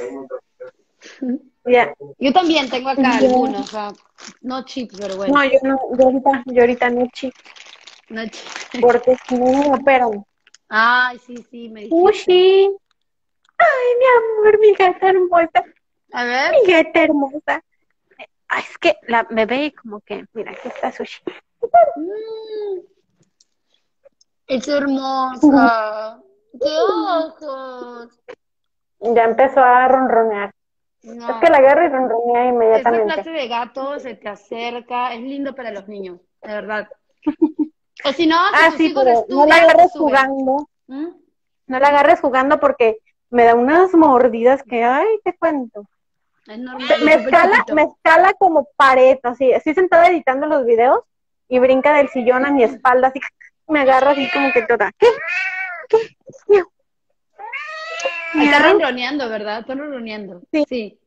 Ya, yo también tengo acá ya. algunos, ah, no chips, pero bueno, No, yo no, yo ahorita, yo ahorita no chips, no chips. porque si no me operan. Ay, sí, sí, me dijiste. Sushi, ay, mi amor, mi gata hermosa, A ver. mi gata hermosa. Ay, es que la, me ve y como que, mira, aquí está Sushi. Mm, es hermosa. ¡Qué ojos! Ya empezó a ronronear. Es que No, la agarra y ronronea esa inmediatamente. clase de gato se te acerca, es lindo para los niños, de verdad. O si no, si Ah, tus sí, hijos pero no la estudian, agarres sube. jugando, ¿Mm? no la agarres jugando porque me da unas mordidas que, ay, te cuento. Es normal, es Me súper escala, me chiquito. escala como pared, así, estoy sentada editando los videos y brinca del sillón a mi espalda, así me agarra así como que toda. ¿Qué? ¿Qué? Miau, Está miau. ronroneando, ¿verdad? Está ronroneando. Sí, Sí.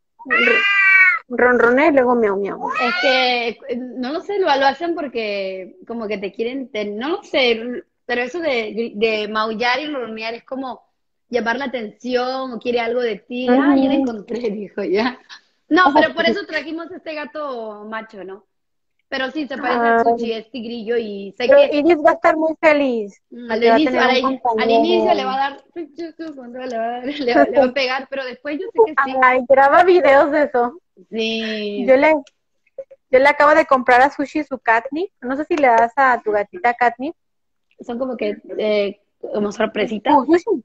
ronroné y luego miau, miau. Es que, eh, no lo sé, lo, lo hacen porque como que te quieren, te- no lo sé, pero eso de, de maullar y ronronear es como llamar la atención o quiere algo de ti. Ah, ya la Ujú. encontré, dijo ya. No, pero por eso trajimos este gato macho, ¿no? Pero sí, se parece a Ay, Sushi, es tigrillo y sé pero que Iris va a estar muy feliz mm, al porque va a inicio, tener un al, al inicio le va compañero. a dar, le va a, dar- le va- le va a pegar, pero después yo sé que sí. Ay, graba videos de eso. Sí, Yo le, yo le acabo de comprar a Sushi su catnip. No sé si le das a tu gatita catnip. son como que, eh, como sorpresitas. Uh, Sushi.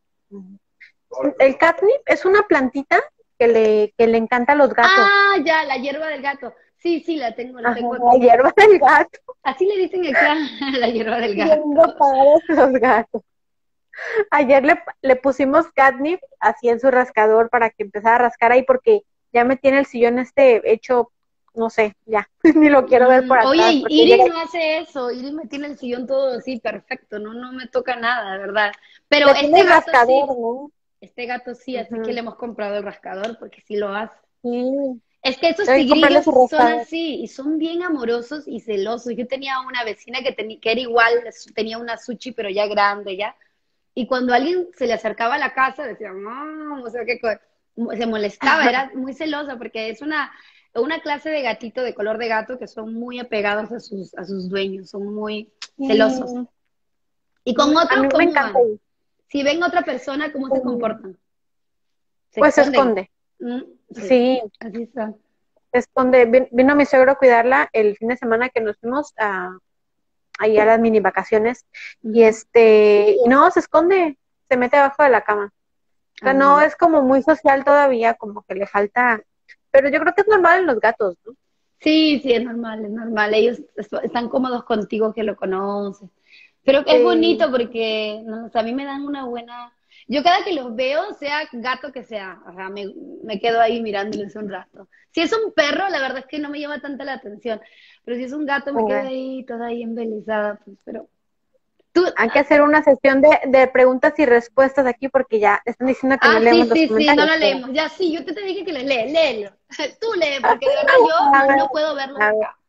El catnip es una plantita que le, que le encanta a los gatos. Ah, ya, la hierba del gato. Sí, sí, la tengo, la Ajá, tengo la aquí. hierba del gato. Así le dicen acá, la hierba del Bien gato. dopados los gatos. Ayer le, le pusimos catnip así en su rascador para que empezara a rascar ahí porque ya me tiene el sillón este hecho, no sé, ya, ni lo quiero ver Mm, por oye, atrás y porque llega, Iris no hace eso. Iris me tiene el sillón todo así, perfecto. No, no me toca nada, de verdad. Pero le este tienes gato rascador, sí, ¿no? este gato sí, así que Ujú. le hemos comprado el rascador porque sí lo hace. Sí, Es que esos hay que comprarle tigrillos su son rascador. así y son bien amorosos y celosos. Yo tenía una vecina que, teni- que era igual, tenía una Sushi, pero ya grande ya. Y cuando alguien se le acercaba a la casa, decía, no, o sea, que co- se molestaba, era muy celosa porque es una, una clase de gatito, de color de gato, que son muy apegados a sus, a sus dueños, son muy celosos. Sí, ¿Y no, con a otros mí me cómo encanta van? ir. Si ven otra persona, ¿cómo se comportan? Se Pues se esconden. esconde. Mm, sí, Sí, así está. se esconde. Vin- Vino mi suegro a cuidarla el fin de semana que nos fuimos a, ahí a las mini vacaciones y Ujú. este, y no, se esconde, se mete abajo de la cama. O sea, no Ah. es como muy social todavía, como que le falta, pero yo creo que es normal en los gatos, ¿no? Sí, sí, es normal, es normal. Ellos es- están cómodos contigo que lo conoces. Pero es Sí, bonito porque no, o sea, a mí me dan una buena... Yo cada que los veo, sea gato que sea, o sea, me, me quedo ahí mirándoles un rato. Si es un perro, la verdad es que no me llama tanta la atención. Pero si es un gato, me quedo eh, ahí, toda ahí embelesada. Pues, pero tú... hay que hacer una sesión de, de preguntas y respuestas aquí porque ya están diciendo que no Ah, sí, leemos los sí, sí, no comentarios. lo Pero... leemos. Ya, sí, yo te, te dije que les lee, léelo. Tú lee, porque de verdad yo A ver, no puedo verlos a ver, acá.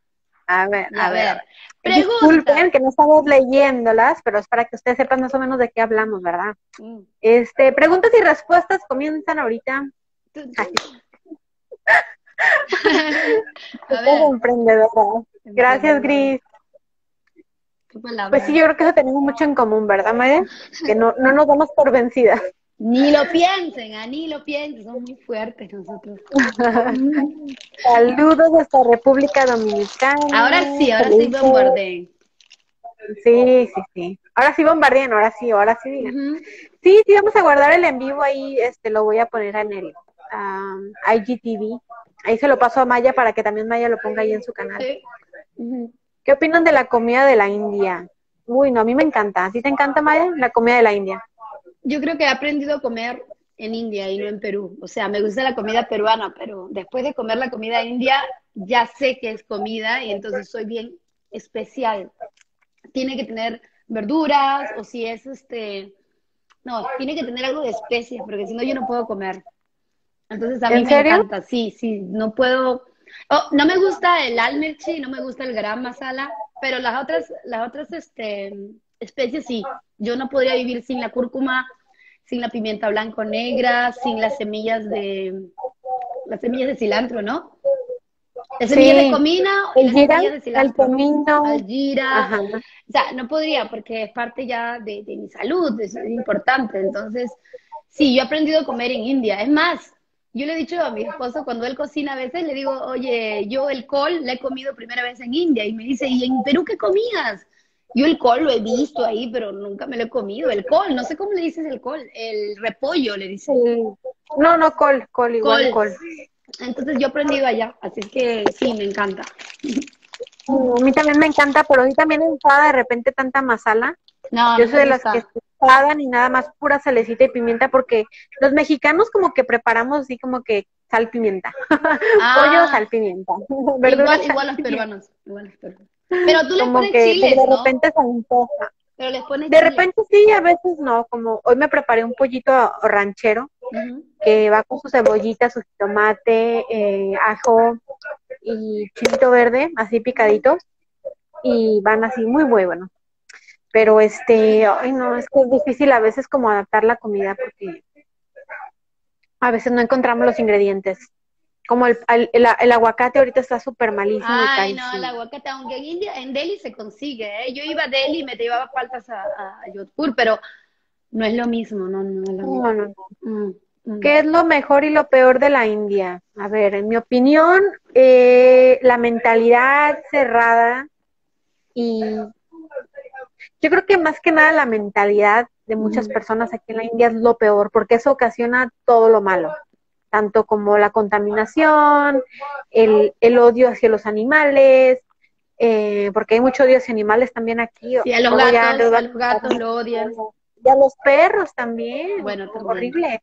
A ver, Y a a ver, a ver, ver. pregunta. Disculpen que no estamos leyéndolas, pero es para que ustedes sepan más o menos de qué hablamos, ¿verdad? Mm, Este, preguntas y respuestas comienzan ahorita. tun, Ay, tun. A estás ver, emprendedora. Gracias, emprendedora. Gris. ¿Qué Pues sí, palabra? yo creo que eso tenemos mucho en común, ¿verdad, Maya? Que no, no nos damos por vencidas. Ni lo piensen, ah, ni lo piensen, somos muy fuertes nosotros. Mm. Saludos hasta República Ahora Dominicana. sí, ahora sí Saludos. bombardeen. Sí, sí, sí. Ahora sí bombardean, ahora sí, ahora sí digan. Ujú. Sí, sí, vamos a guardar el en vivo ahí, este, lo voy a poner en el um, I G T V. Ahí se lo paso a Maya para que también Maya lo ponga ahí en su canal. Sí. Ujú. ¿Qué opinan de la comida de la India? Uy, no, a mí me encanta. ¿A ti te encanta, Maya, la comida de la India? Yo creo que he aprendido a comer en India y no en Perú. O sea, me gusta la comida peruana, pero después de comer la comida india, ya sé que es comida y entonces soy bien especial. Tiene que tener verduras o si es este, no, tiene que tener algo de especies, porque si no yo no puedo comer. Entonces a mí ¿En me serio? encanta, sí, sí, no puedo. Oh, no me gusta el al mirchi, no me gusta el garam masala, pero las otras, las otras este, especies sí. Yo no podría vivir sin la cúrcuma, sin la pimienta blanco negra, sin las semillas de, las semillas de cilantro, ¿no? Las semillas de Sí, comino y el las gira, semillas de el cilantro. comino, Algira, ajá. o sea, no podría porque es parte ya de, de mi salud, es, es importante. Entonces, sí, yo he aprendido a comer en India. Es más, yo le he dicho a mi esposo cuando él cocina a veces, le digo, oye, yo el col la he comido primera vez en India. Y me dice, ¿y en Perú qué comías? Yo el col lo he visto ahí, pero nunca me lo he comido. El col, no sé cómo le dices el col, el repollo le dicen. El- no, no, col, col, igual Col. col. Entonces yo he aprendido allá, así es que sí, me encanta. Mm, a mí también me encanta, pero hoy también enfada de repente tanta masala. No, Yo no me soy de las que gusta. se enfadan y nada más pura salecita y pimienta porque los mexicanos como que preparamos así como que sal pimienta. Pollo, Ah, sal pimienta. igual, Verduras, sal igual los pimienta. peruanos, igual los peruanos. Pero tú les Como pones que de chiles, de ¿no? repente se antoja. Pero les pones De chile. repente sí, a veces no. Como hoy me preparé un pollito ranchero Ujú. que va con su cebollita, su tomate, eh, ajo y chilito verde, así picadito, y van así muy buenos. Pero este, ay no, es que es difícil a veces como adaptar la comida porque a veces no encontramos los ingredientes. Como el, el, el, el aguacate ahorita está súper malísimo y Ay, no, el carísimo. aguacate, aunque en India, en Delhi se consigue, ¿eh? Yo iba a Delhi y me llevaba faltas a, a Jodhpur, pero no es lo mismo, no, no es lo mismo. No, no, no. Mm, mm. ¿Qué es lo mejor y lo peor de la India? A ver, en mi opinión, eh, la mentalidad cerrada y yo creo que más que nada la mentalidad de muchas Ujú. personas aquí en la India es lo peor, porque eso ocasiona todo lo malo, tanto como la contaminación, el, el odio hacia los animales, eh, porque hay mucho odio hacia animales también aquí, Sí, a los luego ya les gatos, va a a los gatos lo odian. y a los perros también, Bueno, también. horrible.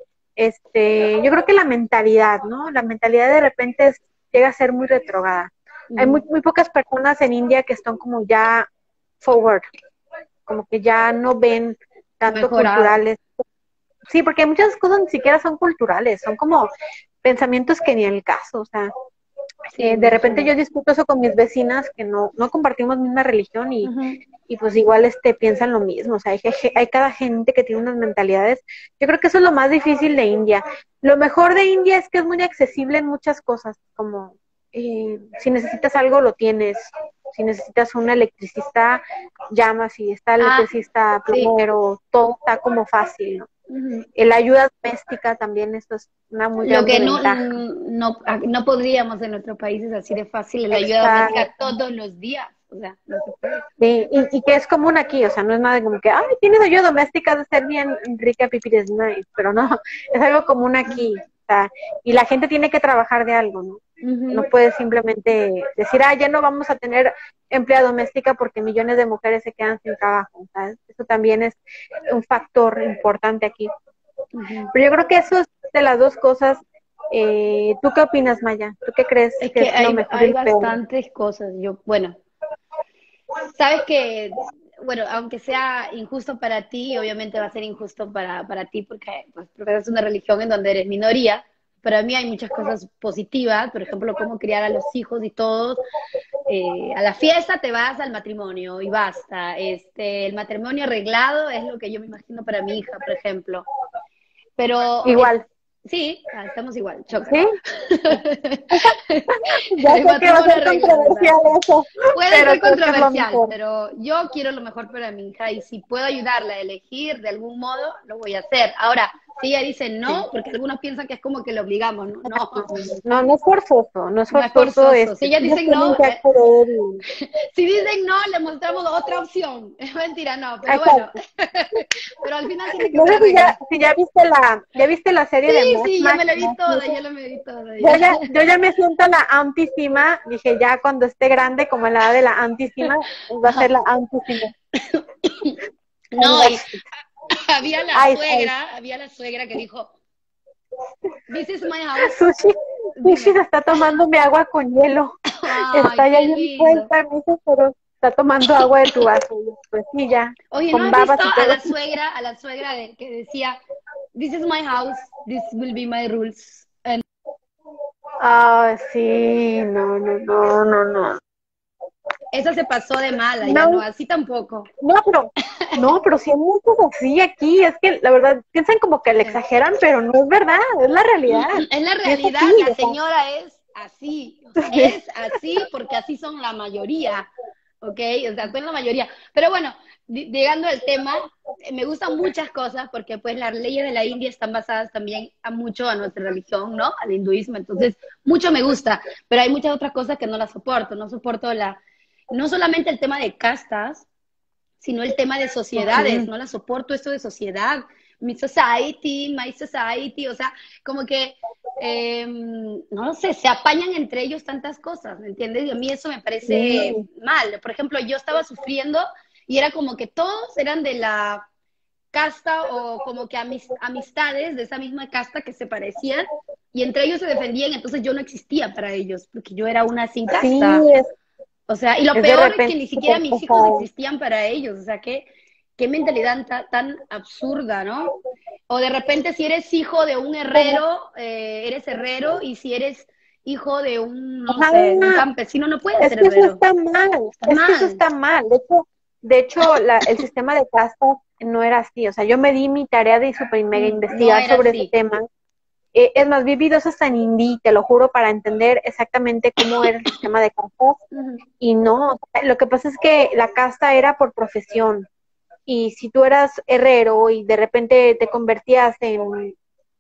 Este, yo creo que la mentalidad, ¿no? La mentalidad de repente es- llega a ser muy retrograda. Hay muy, Ujú. muy pocas personas en India que están como ya forward, como que ya no ven tanto Mejorado. culturales. Sí, porque muchas cosas ni siquiera son culturales, son como pensamientos que ni el caso, o sea, Sí, eh, de mucho repente no. yo discuto eso con mis vecinas que no, no compartimos misma religión y, Ujú. y pues igual este piensan lo mismo, o sea, hay, ge- hay cada gente que tiene unas mentalidades. Yo creo que eso es lo más difícil de India. Lo mejor de India es que es muy accesible en muchas cosas, como eh, si necesitas algo lo tienes, si necesitas un electricista, llamas, si está el Ah, electricista, sí. plomero, todo está como fácil, ¿no? Ujú. La ayuda doméstica también, eso es una muy Lo grande que no, ventaja. no, no podríamos en nuestros países así de fácil, la ayuda doméstica Exacto. todos los días. O sea, no se puede. Sí, y, y que es común aquí, o sea, no es nada como que, ay, tienes ayuda doméstica de ser bien rica, pipiris nice, pero no, es algo común aquí, o sea, y la gente tiene que trabajar de algo, ¿no? No Ujú. puedes simplemente decir, ah, ya no vamos a tener empleada doméstica porque millones de mujeres se quedan sin trabajo, ¿sabes? Eso también es un factor importante aquí. Ujú. Pero yo creo que eso es de las dos cosas. Eh, ¿tú qué opinas, Maya? ¿Tú qué crees Es que que es lo hay, mejor y hay lo peor? bastantes cosas. Yo, bueno, sabes que, bueno, aunque sea injusto para ti, obviamente va a ser injusto para, para ti porque, pues, porque es una religión en donde eres minoría, para mí hay muchas cosas positivas, por ejemplo, cómo criar a los hijos y todos. Eh, a la fiesta te vas al matrimonio y basta. Este, el matrimonio arreglado es lo que yo me imagino para mi hija, por ejemplo. Pero es, Igual, sí, ah, estamos igual, choca. ¿sí? Ya El sé que va a matrimonio ser arreglado, ¿verdad? controversial eso, Puede pero ser creo que es lo controversial, mejor. pero yo quiero lo mejor para mi hija y si puedo ayudarla a elegir de algún modo, lo voy a hacer. Ahora, si ella dice Sí. no, porque algunos piensan que es como que le obligamos, no, no, No, no es forzoso, no es no es forzoso, forzoso. Si este, ellas ellos dicen tienen no, que le- acceder y... si dicen no, le mostramos otra opción. Es mentira, no, pero bueno, Exacto. pero al final tiene que No ser sé si ya, arreglado. si ya viste la, ya viste la serie Sí, de Match sí, ya me Match, la vi ¿no? toda, ya la me vi toda. Yo Ya. ya, yo ya me siento la antísima, dije ya cuando esté grande, como en la edad de la antísima, va a ser la antísima. No, y había la Ice, ice. suegra, había la suegra que dijo, This is my house. Sushi, Sushi Dime. se está tomando mi agua con hielo. Ay, Está ya qué bien lindo. suelta, me dice, pero está tomando agua de tu vaso. Y yo, pues sí, ya, Oye, ¿no con has visto babas y a todo. la suegra, a la suegra de, que decía, This is my house, this will be my rules? And Ah, sí, no, no, no, no, no. esa se pasó de mala, ya no, No, así tampoco. no, pero, no, pero sí hay muchos así aquí. Es que la verdad, piensan como que le Sí. exageran, pero no es verdad, es la realidad. Es la Y es realidad, así, la o sea, señora es así, o sea, es así porque así son la mayoría, ¿ok? O sea, son la mayoría. Pero bueno, di- llegando al tema, eh, me gustan muchas cosas porque pues las leyes de la India están basadas también a mucho a nuestra religión, ¿no? Al hinduismo, entonces mucho me gusta, pero hay muchas otras cosas que no las soporto, no soporto la, no solamente el tema de castas, sino el tema de sociedades, sí, no la soporto esto de sociedad, mi society, my society, o sea, como que, eh, no lo sé, se apañan entre ellos tantas cosas, ¿me entiendes? Y a mí eso me parece sí. mal. Por ejemplo, yo estaba sufriendo y era como que todos eran de la casta o como que amis- amistades de esa misma casta que se parecían y entre ellos se defendían, entonces yo no existía para ellos, porque yo era una sin Sí, casta. es, O sea, y lo es de peor es que repente ni siquiera súper mis hijos pesado. existían para ellos, o sea, qué, qué mentalidad ta- tan absurda, ¿no? O de repente si eres hijo de un herrero, eh, eres herrero, y si eres hijo de un, no sé, un Ajá, campesino, no puedes es ser que eso herrero. está mal, Estás es que eso mal. está mal. De hecho, de hecho la, el sistema de castas no era así. O sea, yo me di mi tarea de super y mega Mm, no investigar era sobre ese así. tema. Eh, es más, vi videos hasta en hindi, te lo juro, para entender exactamente cómo era el sistema de castas. Ujú. Y no, lo que pasa es que la casta era por profesión. Y si tú eras herrero y de repente te convertías en,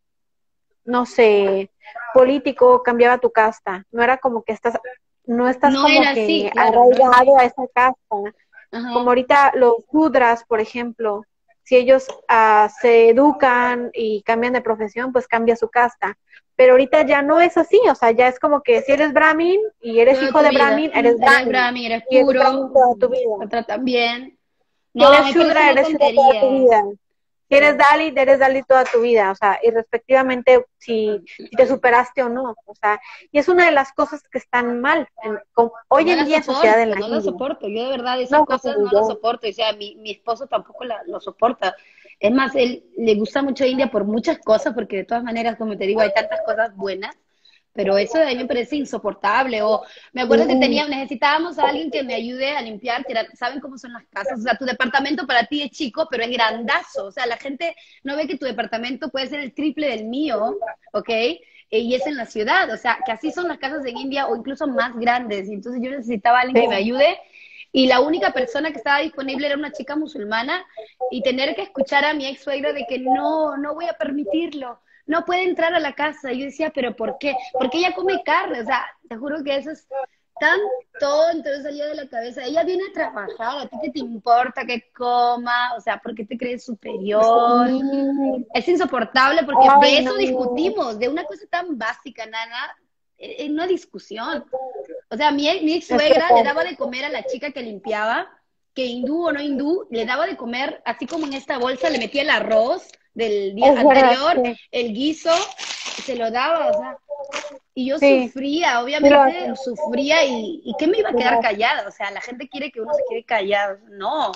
no sé, político, cambiaba tu casta. No era como que estás, no estás No como era así, que claro, no era arraigado así. a esa casta. Como Ajá. ahorita los Sudras, por ejemplo, si ellos uh, se educan y cambian de profesión, pues cambia su casta. Pero ahorita ya no es así, o sea, ya es como que si eres Brahmin y eres Toda hijo tu de vida, Brahmin, eres mm, eres Brahmin. Brahmi, eres Y eres puro, Brahmin toda tu te vida. tratan bien. Si No, eres me parece Shudra, una eres Shudra toda tu tontería. vida. Si eres Sí. Dalit, eres Dalit toda tu vida, o sea, y respectivamente si, si te superaste o no, o sea, y es una de las cosas que están mal en, con, hoy No en la día en sociedad en soporto, la no la India. soporto. Yo de verdad esas No, no, cosas no, no las yo, soporto. O sea, mi, mi esposo tampoco la, lo soporta. Es más, él le gusta mucho India por muchas cosas, porque de todas maneras, como te digo, hay tantas cosas buenas, pero eso de ahí me parece insoportable. O me acuerdo que sí, tenía, necesitábamos a alguien que me ayude a limpiar, que era, ¿saben cómo son las casas? O sea, tu departamento para ti es chico, pero es grandazo. O sea, la gente no ve que tu departamento puede ser el triple del mío, ¿ok? Y es en la ciudad, o sea, que así son las casas en India o incluso más grandes. Y entonces yo necesitaba a alguien sí, que me ayude y la única persona que estaba disponible era una chica musulmana y tener que escuchar a mi ex suegra de que no, no voy a permitirlo, no puede entrar a la casa. Y yo decía, ¿pero por qué? Porque ella come carne, o sea, te juro que eso es tan tonto, entonces salía de la cabeza. Ella viene a trabajar, ¿a ti qué te importa que coma? O sea, ¿por qué te crees superior? sí, Es insoportable porque ay, de no, eso discutimos, de una cosa tan básica, Nana, en una discusión. O sea, mi, mi ex es suegra le verdad, daba de comer a la chica que limpiaba, que hindú o no hindú, le daba de comer, así como en esta bolsa, le metía el arroz del día es verdad, anterior, sí, el guiso, se lo daba, o sea, Y yo Sí, sufría, sí lo obviamente hacen. sufría y, y ¿qué me iba a quedar callada? O sea, la gente quiere que uno se quede callado. No,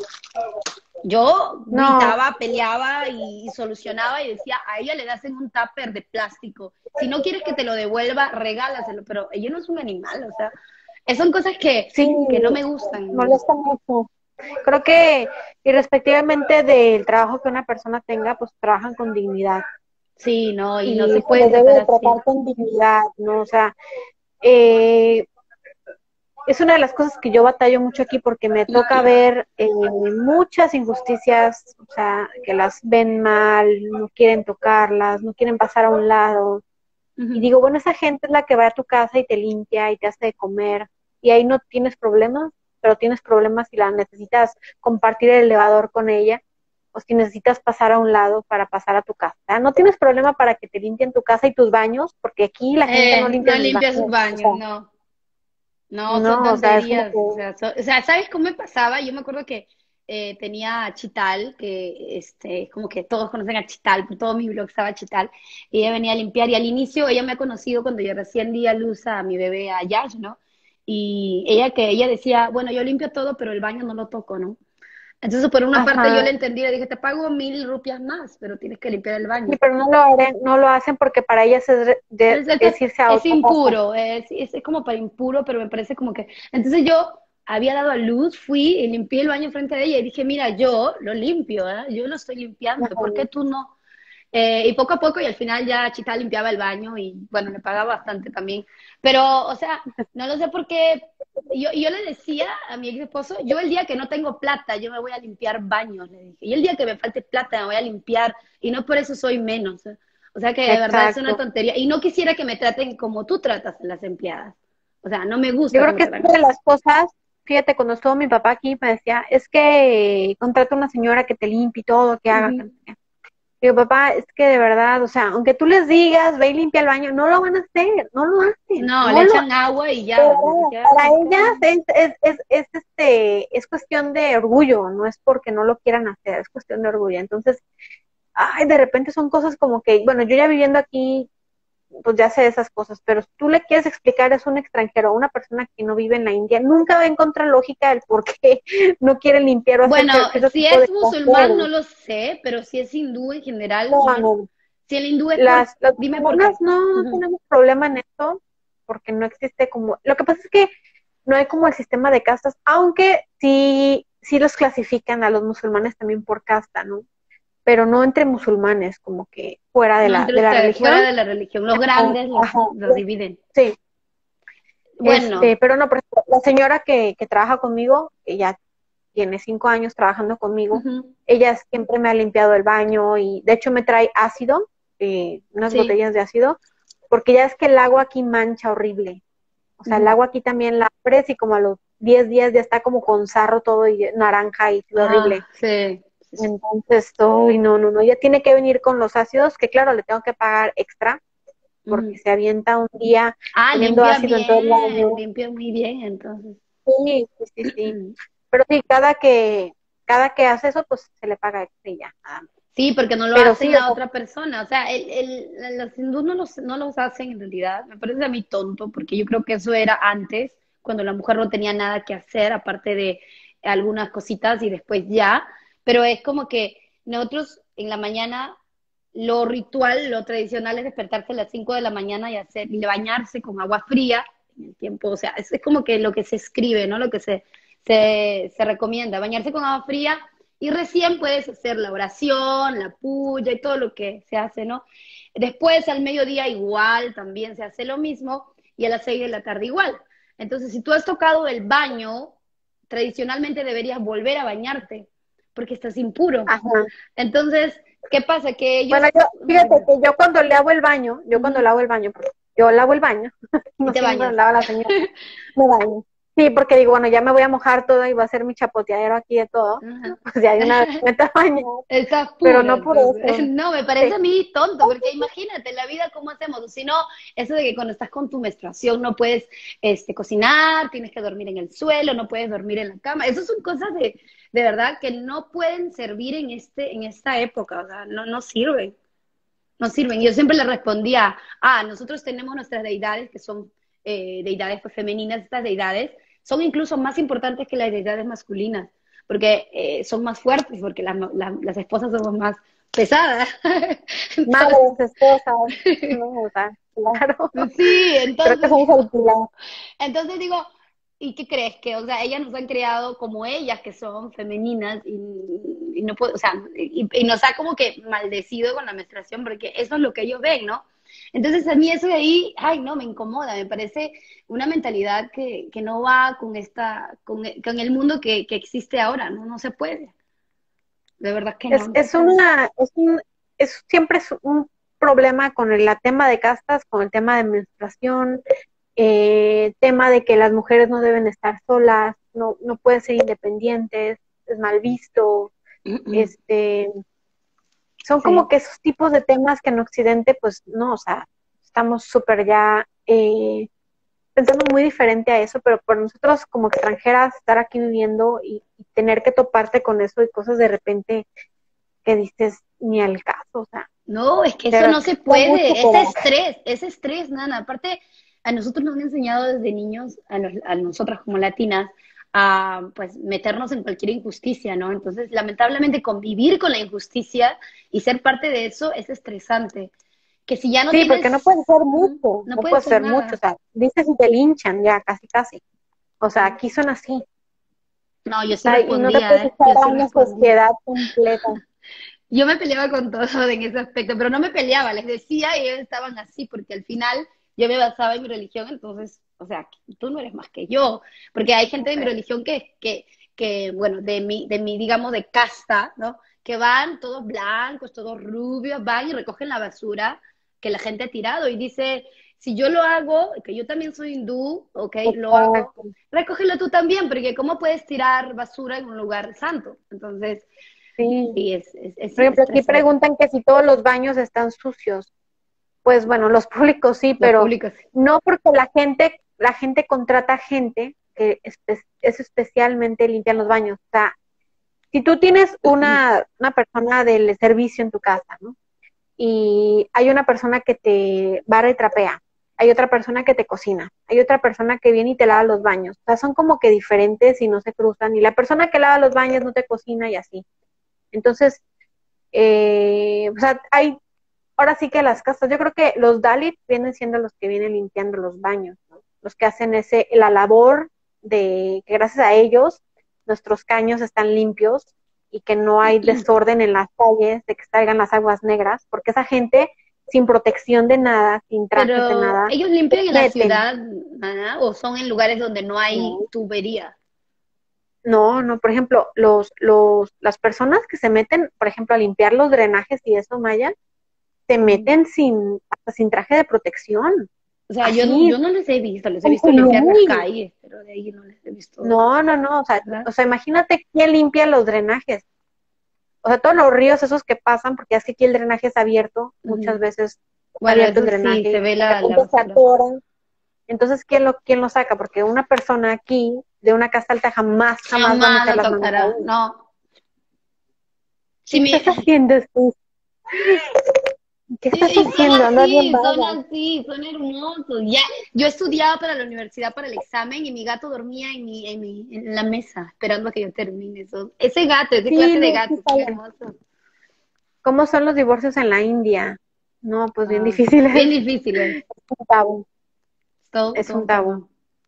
yo No, gritaba, peleaba y, y solucionaba y decía, a ella le das en un tupper de plástico. Si no quieres que te lo devuelva, regálaselo, pero ella no es un animal, o sea, esas son cosas que, sí, que no me gustan. molesta mucho. Creo que irrespectivamente del trabajo que una persona tenga, pues trabajan con dignidad Sí, no, y no y se se puede les debe tratar de así. tratar con dignidad, ¿no? O sea, eh, es una de las cosas que yo batallo mucho aquí porque me toca ver eh, muchas injusticias, o sea, que las ven mal, no quieren tocarlas, no quieren pasar a un lado. Y Ujú. digo, bueno, esa gente es la que va a tu casa y te limpia y te hace de comer y ahí no tienes problemas, pero tienes problemas si la necesitas compartir el elevador con ella o si necesitas pasar a un lado para pasar a tu casa. ¿Verdad? No tienes problema para que te limpien tu casa y tus baños, porque aquí la gente no Eh, limpia no sus limpia sus baños. O sea, baños, no. No, son no, o sea, es como tonterías. O que, sea, so- o sea, ¿sabes cómo me pasaba? Yo me acuerdo que eh, tenía a Chital, que este, es como que todos conocen a Chital, por todo mi blog estaba Chital, y ella venía a limpiar. Y al inicio ella me ha conocido cuando yo recién di a luz a mi bebé, a Yash, ¿no? Y ella que ella decía, bueno, yo limpio todo, pero el baño no lo toco, ¿no? Entonces, por una parte yo ajá, le entendí, le dije, te pago mil rupias más, pero tienes que limpiar el sí, baño. pero no lo haré, no lo hacen porque para ellas es, re- de- Es, es, es irse a es otra casa. impuro, es, es, es como para impuro, pero me parece como que... Entonces yo había dado a luz, fui y limpié el baño frente a ella y dije, mira, yo lo limpio, ¿eh? Yo lo estoy limpiando, ¿por qué Ajá. tú no? Eh, y poco a poco y al final ya Chita limpiaba el baño y bueno, le pagaba bastante también. Pero, o sea, no lo sé por qué... Yo, yo le decía a mi ex esposo, yo el día que no tengo plata, yo me voy a limpiar baños, le dije. Y el día que me falte plata, me voy a limpiar. Y no por eso soy menos. ¿Eh? O sea que de verdad es una Exacto. tontería. Y no quisiera que me traten como tú tratas a las empleadas. O sea, no me Yo gusta que creo me que es traten una de así. las cosas, fíjate, cuando estuvo mi papá aquí, me decía, es que contrata una señora que te limpie todo, que haga. Que Ujú. no sé qué. Digo, papá, es que de verdad, o sea, aunque tú les digas, ve y limpia el baño, no lo van a hacer, no lo hacen, No, le no lo echan agua y de ya. Ni verdad, siquiera para hacen cosas. ellas es, es, es, es, este, es cuestión de orgullo, no es porque no lo quieran hacer, es cuestión de orgullo. Entonces, ay, de repente son cosas como que, bueno, yo ya viviendo aquí pues ya sé esas cosas, pero si tú le quieres explicar es un extranjero, una persona que no vive en la India, nunca va a encontrar lógica del por qué no quiere limpiar o hacer Bueno, cierto si tipo de es musulmán no quehaceres. lo sé, pero si es hindú en general, No, no. no, Si el hindú es por... las, las Dime por musulmanas qué. no, no Ujú. tenemos problema en esto, porque no existe como, lo que pasa es que no hay como el sistema de castas, aunque sí, sí los clasifican a los musulmanes también por casta, ¿no? Pero no entre musulmanes, como que fuera de No la, entre de la ustedes, fuera religión. de la religión. Los Ah, grandes los, ajá, los dividen. sí. Este, Bueno, pero no, por ejemplo, la señora que, que trabaja conmigo, ella tiene cinco años trabajando conmigo, ujú, ella siempre me ha limpiado el baño y de hecho me trae ácido, eh, unas sí. botellas de ácido, porque ya es que el agua aquí mancha horrible. O sea, el Ujú. agua aquí también la abres y como a los diez días ya está como con sarro todo y naranja y se ve horrible. Ah, sí. Entonces, uy, no, no, no, ella tiene que venir con los ácidos, que claro, le tengo que pagar extra porque Ujú. se avienta un día Ah, poniendo limpian ácido en todo el bien, baño. limpian muy bien, entonces. Sí, sí, sí, sí. Pero sí, cada que, cada que hace eso, pues se le paga extra y ya, nada más. Sí, porque no lo Pero hacen sí, o la sea, otra persona. O sea, el, el, los hindús no los, no los hacen en realidad. Me parece a mí tonto, porque yo creo que eso era antes, cuando la mujer no tenía nada que hacer, aparte de algunas cositas y después ya. Pero es como que nosotros en la mañana, lo ritual, lo tradicional es despertarse a las cinco de la mañana y hacer, y bañarse con agua fría en el tiempo. O sea, es, es como que lo que se escribe, ¿no? Lo que se, se, se recomienda, bañarse con agua fría y recién puedes hacer la oración, la puya y todo lo que se hace, ¿no? Después al mediodía igual también se hace lo mismo y a las seis de la tarde igual. Entonces, si tú has tocado el baño, tradicionalmente deberías volver a bañarte porque estás impuro. ajá. Entonces, ¿qué pasa? Que ellos... Bueno, yo, fíjate Dime. que yo cuando le hago el baño, yo cuando Ujú. lavo el baño, porque yo lavo el baño, Y no te siempre lo bañas. lava la señora, me baño. Sí, porque digo, bueno, ya me voy a mojar todo y va a ser mi chapoteadero aquí de todo. Ajá. Pues ya de una vez me meto a bañar, Estás pero puro, no por entonces. eso. No, me Sí. parece a mí tonto, porque imagínate la vida cómo hacemos. O si no, eso de que cuando estás con tu menstruación no puedes este, cocinar, tienes que dormir en el suelo, no puedes dormir en la cama. Esas son cosas de, de verdad que no pueden servir en este, en esta época, o sea, no, no sirven. no sirven. Y yo siempre le respondía, ah, nosotros tenemos nuestras deidades, que son eh, deidades pues, femeninas, estas deidades son incluso más importantes que las deidades masculinas, porque eh, son más fuertes, porque las, las, las esposas somos más pesadas. Entonces, Madres, esposas, no, o sea, claro. sí, Creo que entonces somos el pilar. entonces digo, ¿y qué crees? Que, o sea, ellas nos han creado como ellas, que son femeninas, y, y no puedo, o sea, y, y nos ha como que maldecido con la menstruación, porque eso es lo que ellos ven, ¿no? Entonces a mí eso de ahí, ay, no, me incomoda, me parece una mentalidad que, que no va con esta, con, con el mundo que, que existe ahora, ¿no? No se puede, de verdad que no, Es, no se es puede. una, es un, es siempre es un problema con el la tema de castas, con el tema de menstruación, eh, tema de que las mujeres no deben estar solas, no, no pueden ser independientes, es mal visto, este, son como Sí. que esos tipos de temas que en Occidente, pues no, o sea, estamos súper ya eh, pensando muy diferente a eso, pero por nosotros como extranjeras estar aquí viviendo y, y tener que toparte con eso y cosas de repente que dices ni al caso, o sea, No, es que de eso verdad no se da mucho puede, ese coraje. estrés, ese estrés, nada. Aparte, a nosotros nos han enseñado desde niños, a, nos- a nosotras como latinas, a pues meternos en cualquier injusticia, ¿no? Entonces, lamentablemente, convivir con la injusticia y ser parte de eso es estresante. Que si ya no Sí, porque no tienes, puede ser ujú, mucho, no no puede puede ser ser mucho, o nada. sea, dices y te linchan ya, casi casi. O sea, Sí. aquí son así. No, yo O sí sea, y no te respondía, puedes ¿eh? echar Yo a sí una respondía. sociedad completa. Yo me peleaba con todos en ese aspecto, pero no me peleaba, les decía y ellos estaban así, porque al final yo me basaba en mi religión, entonces, o sea, tú no eres más que yo, porque hay gente de mi religión que, que, que bueno, de mi, de mi, digamos, de casta, ¿no? Que van todos blancos, todos rubios, van y recogen la basura que la gente ha tirado y dice, si yo lo hago, que yo también soy hindú, ok, lo hago, Exacto. recógelo tú también, porque ¿cómo puedes tirar basura en un lugar santo? Entonces, Sí. sí, es, es, es Por ejemplo, aquí estresante. preguntan que si todos los baños están sucios. Pues bueno, los públicos sí, Los pero públicos. no porque la gente, la gente contrata gente que espe- es especialmente limpia los baños. O sea, si tú tienes una, una persona del servicio en tu casa, ¿no? Y hay una persona que te barre y trapea, hay otra persona que te cocina, hay otra persona que viene y te lava los baños. O sea, son como que diferentes y no se cruzan. Y la persona que lava los baños no te cocina y así. Entonces, eh, o sea, hay, ahora sí que las casas, yo creo que los Dalit vienen siendo los que vienen limpiando los baños, ¿no? Los que hacen ese, la labor de que gracias a ellos nuestros caños están limpios y que no hay desorden en las calles, de que salgan las aguas negras, porque esa gente sin protección de nada, sin trajes de Pero, nada, ¿ellos se limpian en la meten. ciudad, Ana, o son en lugares donde no hay No, tubería? no, no, por ejemplo, los, los, las personas que se meten, por ejemplo, a limpiar los drenajes y eso, Maya, se Mm. meten sin, hasta sin traje de protección, O sea, yo no, yo así, no les he visto, les he con visto limpiar las plumín. calles, pero de ahí no les he visto, No, no, no, o sea, ¿verdad? o sea, imagínate quién limpia los drenajes. O sea, todos los ríos esos que pasan, porque es que aquí el drenaje es abierto, muchas Ujú. veces está Bueno, abierto el eso sí, drenaje se y ve de la, la repente se basura. atoran. Entonces, ¿quién lo, quién lo saca? Porque una persona aquí, de una casa alta, jamás, jamás va a Jamás meter lo las manos tocará, ahí. no. ¿Qué Sí, mi, estás haciendo, Sus? ¿Qué Y, estás y son haciendo? Andas bien así, son vaga. así, son hermosos. Ya, yo estudiaba para la universidad para el examen y mi gato dormía en mi, en mi, en la mesa, esperando a que yo termine eso. Ese gato, esa Sí, clase de no, sí gatos, son saben. hermosos. ¿Cómo son los divorcios en la India? No, pues bien Ah, bien difíciles. difícil es, Es un tabú. todo, Es todo un un tema. tabú.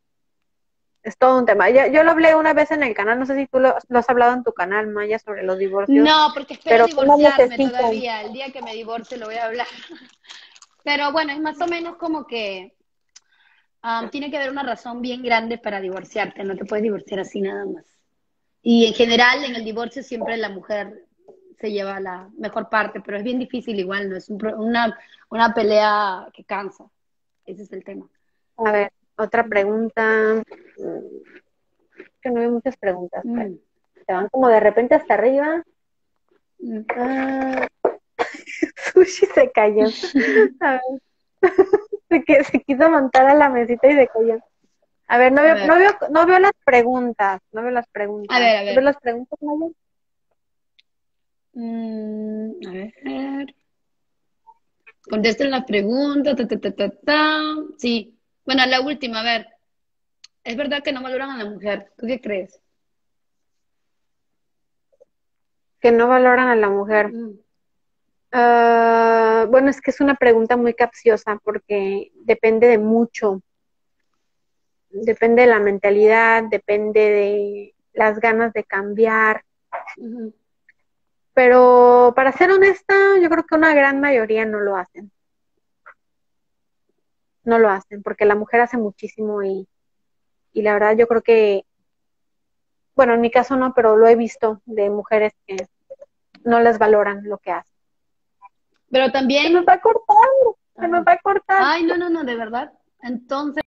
Es todo un tema. Yo, yo lo hablé una vez en el canal, no sé si tú lo, lo has hablado en tu canal, Maya, sobre los divorcios, No, porque espero pero que no divorciarme necesitan. todavía. El día que me divorcie lo voy a hablar. Pero bueno, es más o menos como que um, tiene que haber una razón bien grande para divorciarte. No te puedes divorciar así nada más. Y en general, en el divorcio siempre la mujer se lleva la mejor parte, pero es bien difícil igual, ¿no? Es un pro- una, una pelea que cansa. Ese es el tema. A ver, otra pregunta. Mm, Que no hay muchas preguntas, pero Mm, se van como de repente hasta arriba. mm. Ah, Sushi se cayó. A ver, se, que- se quiso montar a la mesita y se cayó. A ver, no A veo, no ver, veo, no veo las preguntas, no veo las a preguntas. ver, a ¿Tú ves ver. las preguntas, Maya? Mm, a ver. Contesten las preguntas, ta, ta, ta, ta, ta. Sí. Bueno, la última, a ver. Es verdad que no valoran a la mujer. ¿Tú qué crees? Que no valoran a la mujer. Mm, Ah, bueno, es que es una pregunta muy capciosa porque depende de mucho. Depende de la mentalidad, depende de las ganas de cambiar. ujú. Pero para ser honesta, yo creo que una gran mayoría no lo hacen. No lo hacen porque la mujer hace muchísimo y, y la verdad yo creo que, bueno, en mi caso no, pero lo he visto de mujeres que no les valoran lo que hacen. Pero Se me también... va a cortar, se me Ay, va a cortar. ay, no, no, no, de verdad. Entonces...